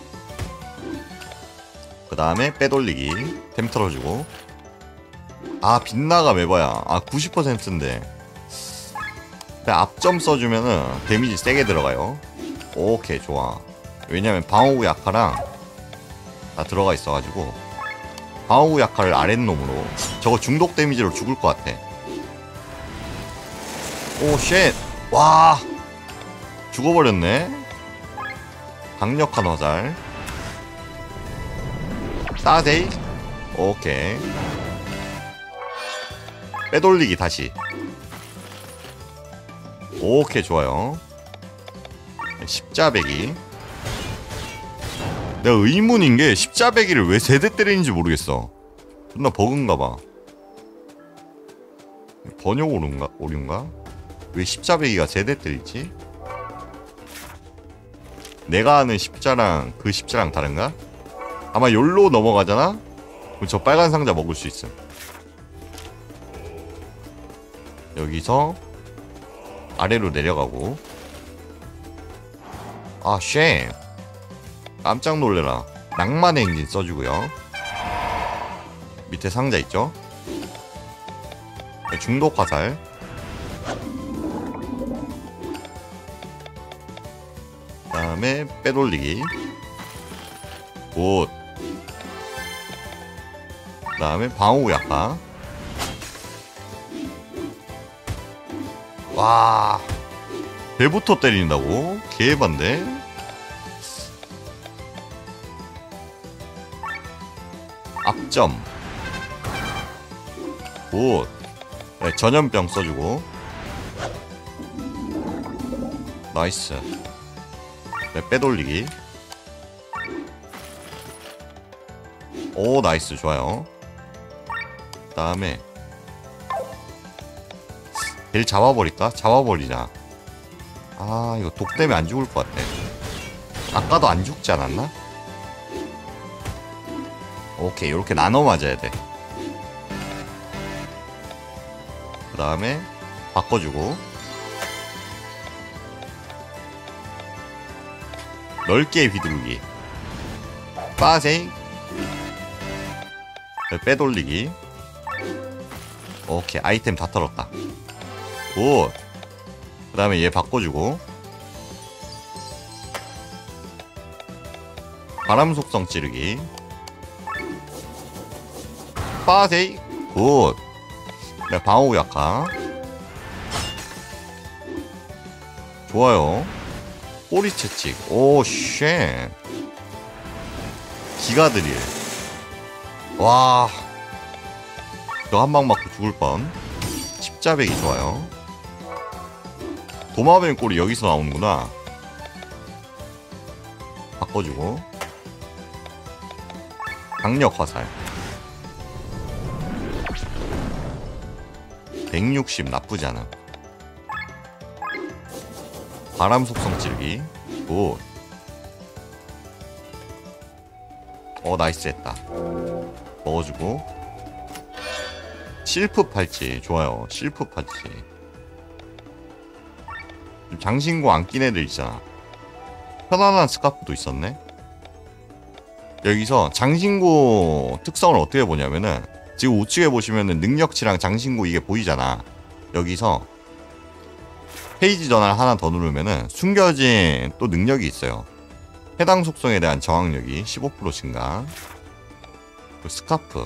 그 다음에 빼돌리기. 템 털어주고. 아 빛나가 매봐야. 아 구십 퍼센트인데 앞점 써주면은 데미지 세게 들어가요. 오케이 좋아. 왜냐면 방어구 약화랑 다 들어가 있어가지고 방어구 약화를 아랫놈으로. 저거 중독 데미지로 죽을 것 같아. 오 쉣. 와 죽어버렸네. 강력한 화살. 따세이. 오케이. 빼돌리기 다시. 오케이 좋아요. 십자배기. 내가 의문인게 십자배기를 왜 세 대 때리는지 모르겠어. 존나 버그인가봐. 번역 오류인가? 오류인가? 왜 십자배기가 세 대 때리지? 내가 아는 십자랑 그 십자랑 다른가? 아마 열로 넘어가잖아? 그럼 저 빨간 상자 먹을 수 있음. 여기서 아래로 내려가고. 아 쉣. 깜짝 놀래라. 낭만의 행진 써주고요. 밑에 상자 있죠? 중독 화살. 그 다음에 빼돌리기. 굿. 그 다음에 방어구 약화. 와 배부터 때린다고? 개반데? 앞점. 굿. 네, 전염병 써주고. 나이스. 네, 빼돌리기. 오 나이스 좋아요. 그 다음에 벨 잡아버릴까? 잡아버리자. 아 이거 독 때문에 안 죽을 것 같아. 아까도 안 죽지 않았나? 오케이 요렇게 나눠 맞아야 돼. 그 다음에 바꿔주고. 넓게 휘두르기. 빠세이. 빼돌리기. 오케이 아이템 다 털었다. 굿. 그 다음에 얘 바꿔주고. 바람 속성 찌르기. 빠세이. 굿. 네, 방어구 약화. 좋아요. 꼬리 채찍. 오 쉣. 기가 드릴. 와 이거 한 방 맞고 죽을 뻔. 십자배기 좋아요. 도마뱀 꼬리 여기서 나오는구나. 바꿔주고. 강력 화살. 백육십 나쁘지 않아. 바람 속성 찌르기. 굿. 어 나이스 했다. 먹어주고. 실프 팔찌 좋아요. 실프 팔찌. 장신구 안 낀 애들 있잖아. 편안한 스카프도 있었네. 여기서 장신구 특성을 어떻게 보냐면은 지금 우측에 보시면은 능력치랑 장신구 이게 보이잖아. 여기서 페이지 전환 하나 더 누르면은 숨겨진 또 능력이 있어요. 해당 속성에 대한 저항력이 십오 퍼센트 증가. 스카프.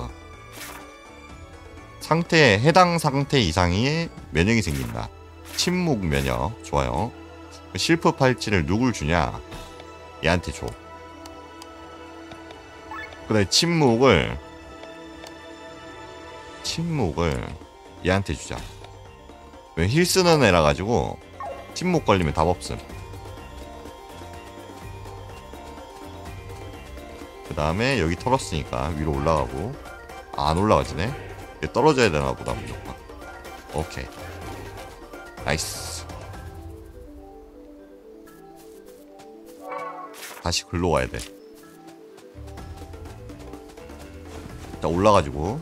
상태 해당 상태 이상의 면역이 생긴다. 침묵 면역 좋아요. 실프 팔찌를 누굴 주냐? 얘한테 줘. 그다음에 침묵을 침묵을 얘한테 주자. 왜 힐 쓰는 애라 가지고 침묵 걸리면 답 없음. 그 다음에 여기 털었으니까 위로 올라가고. 아, 안 올라가지네. 떨어져야 되나 보다 무조건. 오케이. 나이스. 다시 글로 가야 돼. 자, 올라가지고.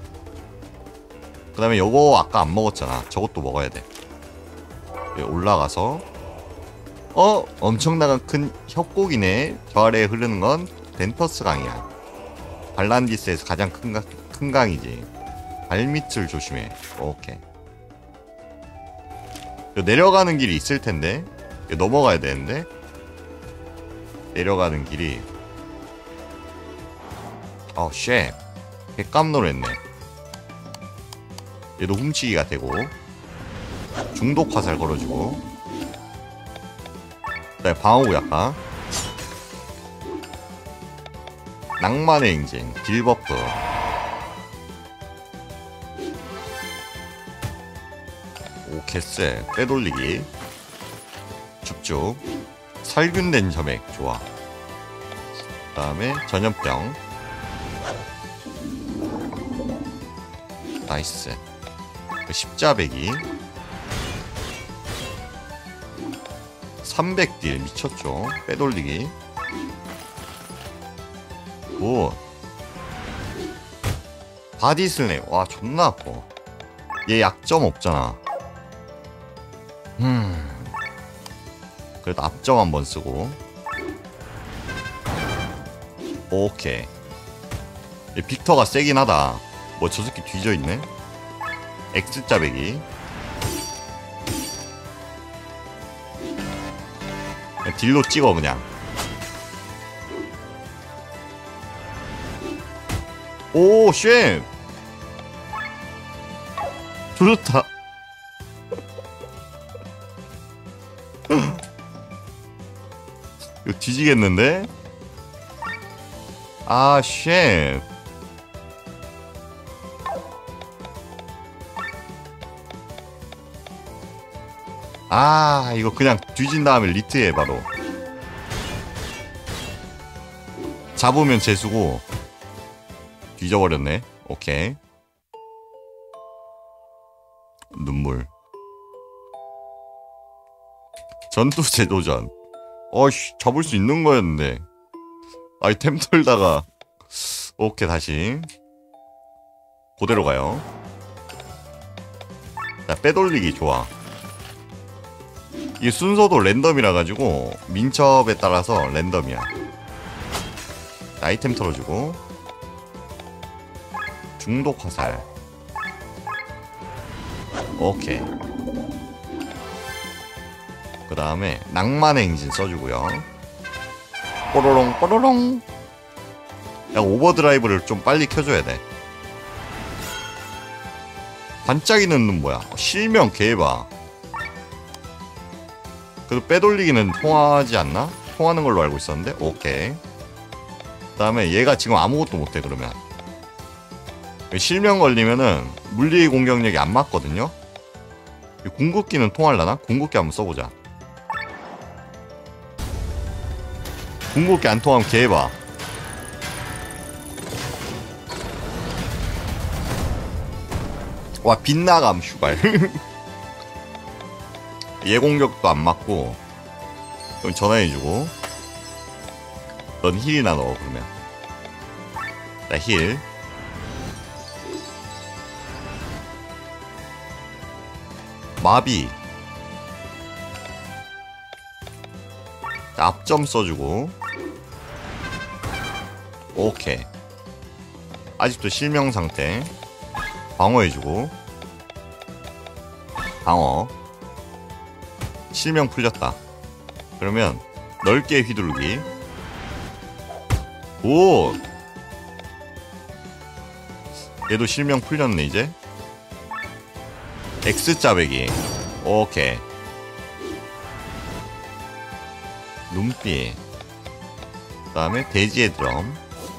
그 다음에 요거 아까 안 먹었잖아. 저것도 먹어야 돼. 여기 올라가서. 어? 엄청나게 큰 협곡이네. 저 아래에 흐르는 건 덴터스 강이야. 발란디스에서 가장 큰, 가, 큰 강이지. 발밑을 조심해. 오케이. 내려가는 길이 있을 텐데. 넘어가야 되는데. 내려가는 길이. 어, 쉣. 개깜놀했네. 얘도 훔치기가 되고. 중독 화살 걸어주고. 그다음에 방어구 약간. 낭만의 인증. 딜버프. 오, 개쎄. 빼돌리기. 줍줍. 살균된 점액. 좋아. 그 다음에 전염병. 나이스. 십자배기. 삼백 딜 미쳤죠. 빼돌리기. 오. 바디슬랩. 와, 존나 아파. 얘 약점 없잖아. 음. 그래도 앞점 한번 쓰고. 오케이. 얘 빅터가 세긴 하다. 뭐 저 새끼 뒤져있네. X자배기. 딜로 찍어 그냥. 오 쉣. 좋다. 이거 뒤지겠는데? 아 쉣. 아 이거 그냥 뒤진 다음에 리트해 바로. 잡으면 재수고. 뒤져버렸네. 오케이. 눈물. 전투 재도전. 어이씨 잡을 수 있는 거였는데. 아이템 털다가. 오케이 다시 그대로 가요. 자 빼돌리기 좋아. 이 순서도 랜덤이라 가지고 민첩에 따라서 랜덤이야. 아이템 털어주고. 중독 화살. 오케이. 그 다음에 낭만의 행진 써주고요. 뽀로롱 뽀로롱. 야 오버드라이브를 좀 빨리 켜줘야 돼. 반짝이는 눈 뭐야? 실명 개봐. 그래도 빼돌리기는 통하지 않나? 통하는 걸로 알고 있었는데? 오케이. 그 다음에 얘가 지금 아무것도 못해 그러면. 실명 걸리면은 물리 공격력이 안 맞거든요? 궁극기는 통할라나? 궁극기 한번 써보자. 궁극기 안 통하면 개봐. 와 빗나감 슈발. 얘 공격도 안 맞고. 그럼 전화해주고. 넌 힐이나 넣어 그러면. 자 힐. 마비. 자, 앞점 써주고. 오케이. 아직도 실명 상태. 방어해주고. 방어. 실명 풀렸다. 그러면 넓게 휘두르기. 오! 얘도 실명 풀렸네 이제. X자배기. 오케이. 눈빛. 그 다음에 돼지의 드럼.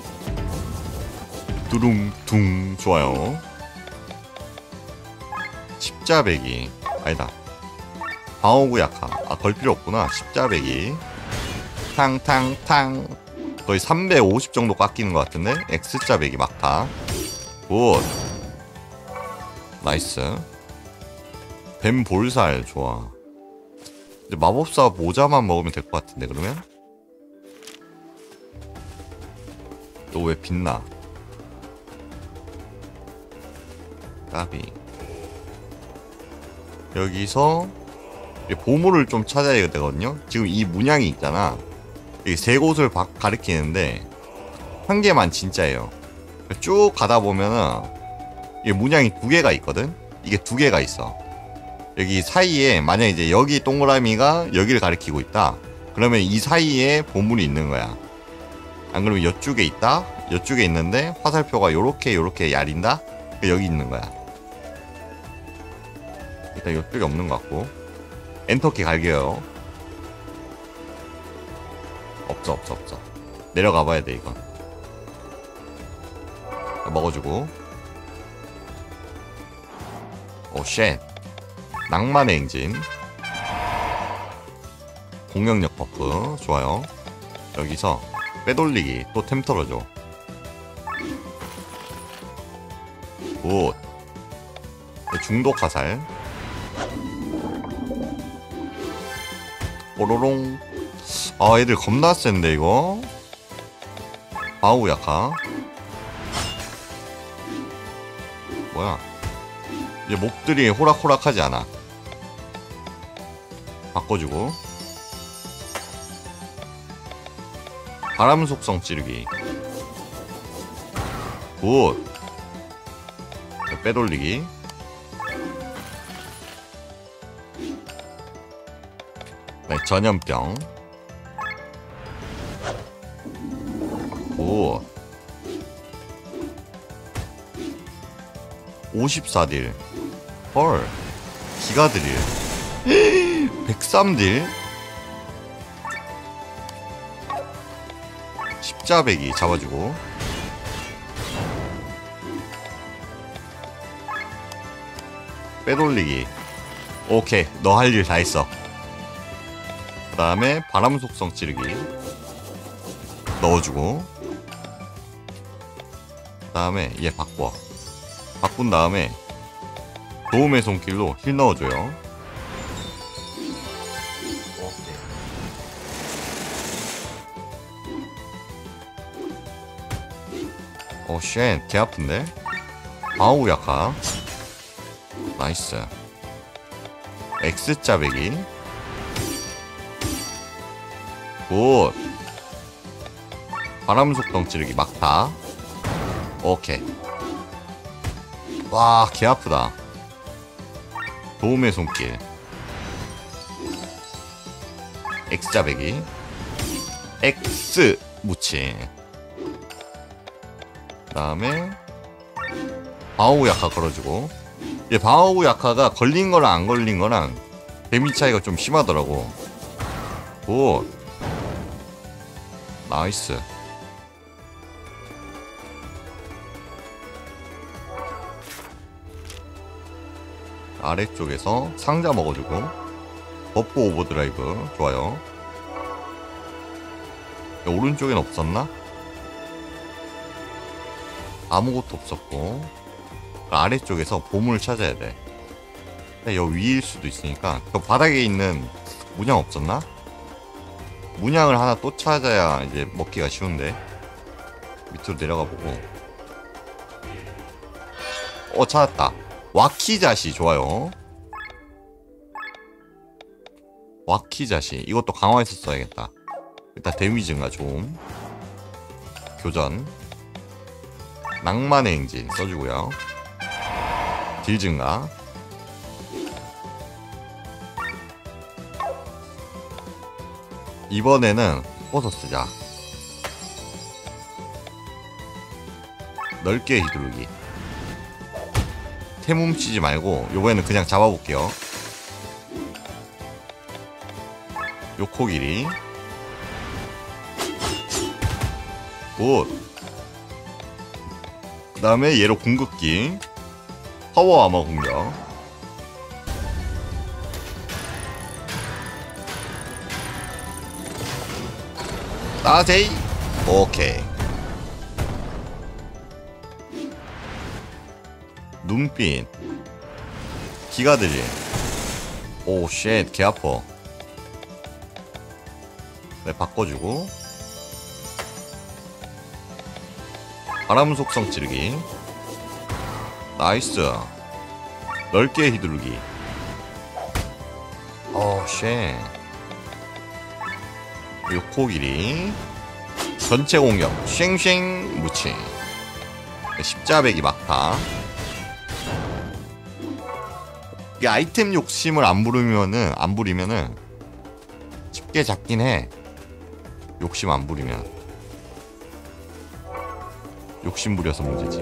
두룽둥. 좋아요. 십자배기. 아니다. 방어구 약화. 아, 걸 필요 없구나. 십자배기. 탕탕탕. 거의 삼백오십 정도 깎이는 것 같은데. X자배기 막타. 굿. 나이스. 뱀 볼살 좋아. 이제 마법사 모자만 먹으면 될 것 같은데 그러면? 또 왜 빛나? 까비. 여기서 보물을 좀 찾아야 되거든요. 지금 이 문양이 있잖아. 여기 세 곳을 바, 가리키는데 한 개만 진짜예요. 쭉 가다 보면은 이게 문양이 두 개가 있거든. 이게 두 개가 있어. 여기 사이에 만약 이제 여기 동그라미가 여기를 가리키고 있다. 그러면 이 사이에 보물이 있는 거야. 안 그러면 이쪽에 있다. 이쪽에 있는데 화살표가 요렇게 요렇게 야린다. 여기 있는 거야. 일단 이쪽에 없는 것 같고. 엔터키 갈게요. 없어 없어 없어. 내려가 봐야 돼 이건. 먹어주고. 오 쉣. 낭만의 행진. 공격력 버프 좋아요. 여기서 빼돌리기 또 템 털어줘. 굿. 중독 화살. 뽀로롱. 아 애들 겁나 센데 이거. 아우 약하. 뭐야 이제 몹들이 호락호락하지 않아. 바꿔주고. 바람 속성 찌르기. 굿. 빼돌리기. 네, 전염병. 굿. 오십사 딜. 헐. 기가 딜. 백삼 딜. 십자배기 잡아주고. 빼돌리기. 오케이. 너 할 일 다 했어. 그 다음에 바람 속성 찌르기. 넣어주고. 그 다음에 얘 바꿔. 바꾼 다음에 도움의 손길로 힐 넣어줘요. 오 쉣. 개 아픈데? 아우 약하. 나이스. X자배기. 굿. 바람 속성 찌르기 막타. 오케이. 와, 개 아프다. 도움의 손길. X자배기. X 무치. 그 다음에 방어구 약화 걸어주고. 얘 방어구 약화가 걸린 거랑 안 걸린 거랑 데미지 차이가 좀 심하더라고. 굿. 나이스. 아래쪽에서 상자 먹어주고. 버프 오버드라이브 좋아요. 야, 오른쪽엔 없었나? 아무것도 없었고. 아래쪽에서 보물을 찾아야 돼. 여기 위일 수도 있으니까. 그 바닥에 있는 문양 없었나? 문양을 하나 또 찾아야 이제 먹기가 쉬운데. 밑으로 내려가 보고. 어 찾았다. 와키자시 좋아요. 와키자시 이것도 강화해서 써야겠다. 일단 데미지 증가 좀. 교전. 낭만의 행진 써주고요. 딜 증가. 이번에는 뻗어 쓰자. 넓게 휘두르기. 템 훔치지 말고 요번에는 그냥 잡아볼게요. 요코기리. 굿. 그 다음에 얘로 궁극기. 파워 아머 공격. 따세이. 오케이. 눈빛. 기가들이. 오, 쉣. 개 아파. 네, 바꿔주고. 바람 속성 찌르기. 나이스. 넓게 휘두르기. 오, 쉣. 요코 길이. 전체 공격. 쉥쉥 무치. 십자배기 막타. 이 아이템 욕심을 안 부리면은 안 부리면은 쉽게 잡긴 해. 욕심 안 부리면. 욕심 부려서 문제지.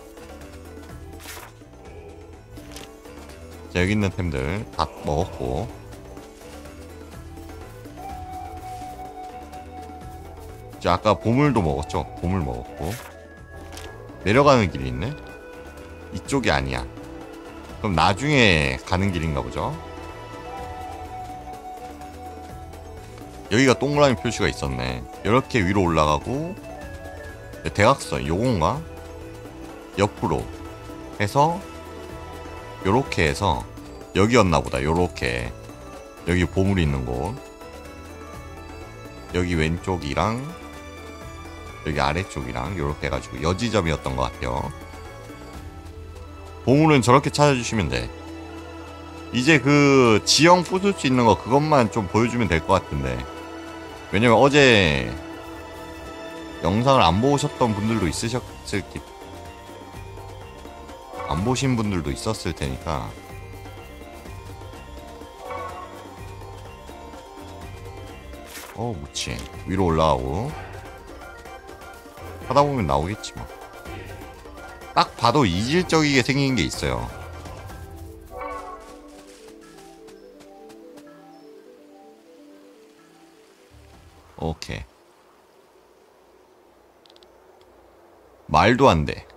자, 여기 있는 템들 다 먹었고. 자, 아까 보물도 먹었죠? 보물 먹었고. 내려가는 길이 있네? 이쪽이 아니야. 그럼 나중에 가는 길인가 보죠? 여기가 동그라미 표시가 있었네. 이렇게 위로 올라가고 대각선 요건가? 옆으로 해서 요렇게 해서 여기였나 보다. 요렇게 여기 보물이 있는 곳. 여기 왼쪽이랑 여기 아래쪽이랑 요렇게 해가지고 여지점이었던 것 같아요. 보물은 저렇게 찾아주시면 돼. 이제 그 지형 부술 수 있는 거 그것만 좀 보여주면 될 것 같은데. 왜냐면 어제 영상을 안 보셨던 분들도 있으셨을 기... 안 보신 분들도 있었을 테니까. 어, 무치. 위로 올라가고 하다 보면 나오겠지 뭐. 딱 봐도 이질적이게 생긴 게 있어요. 오케이. 말도 안 돼.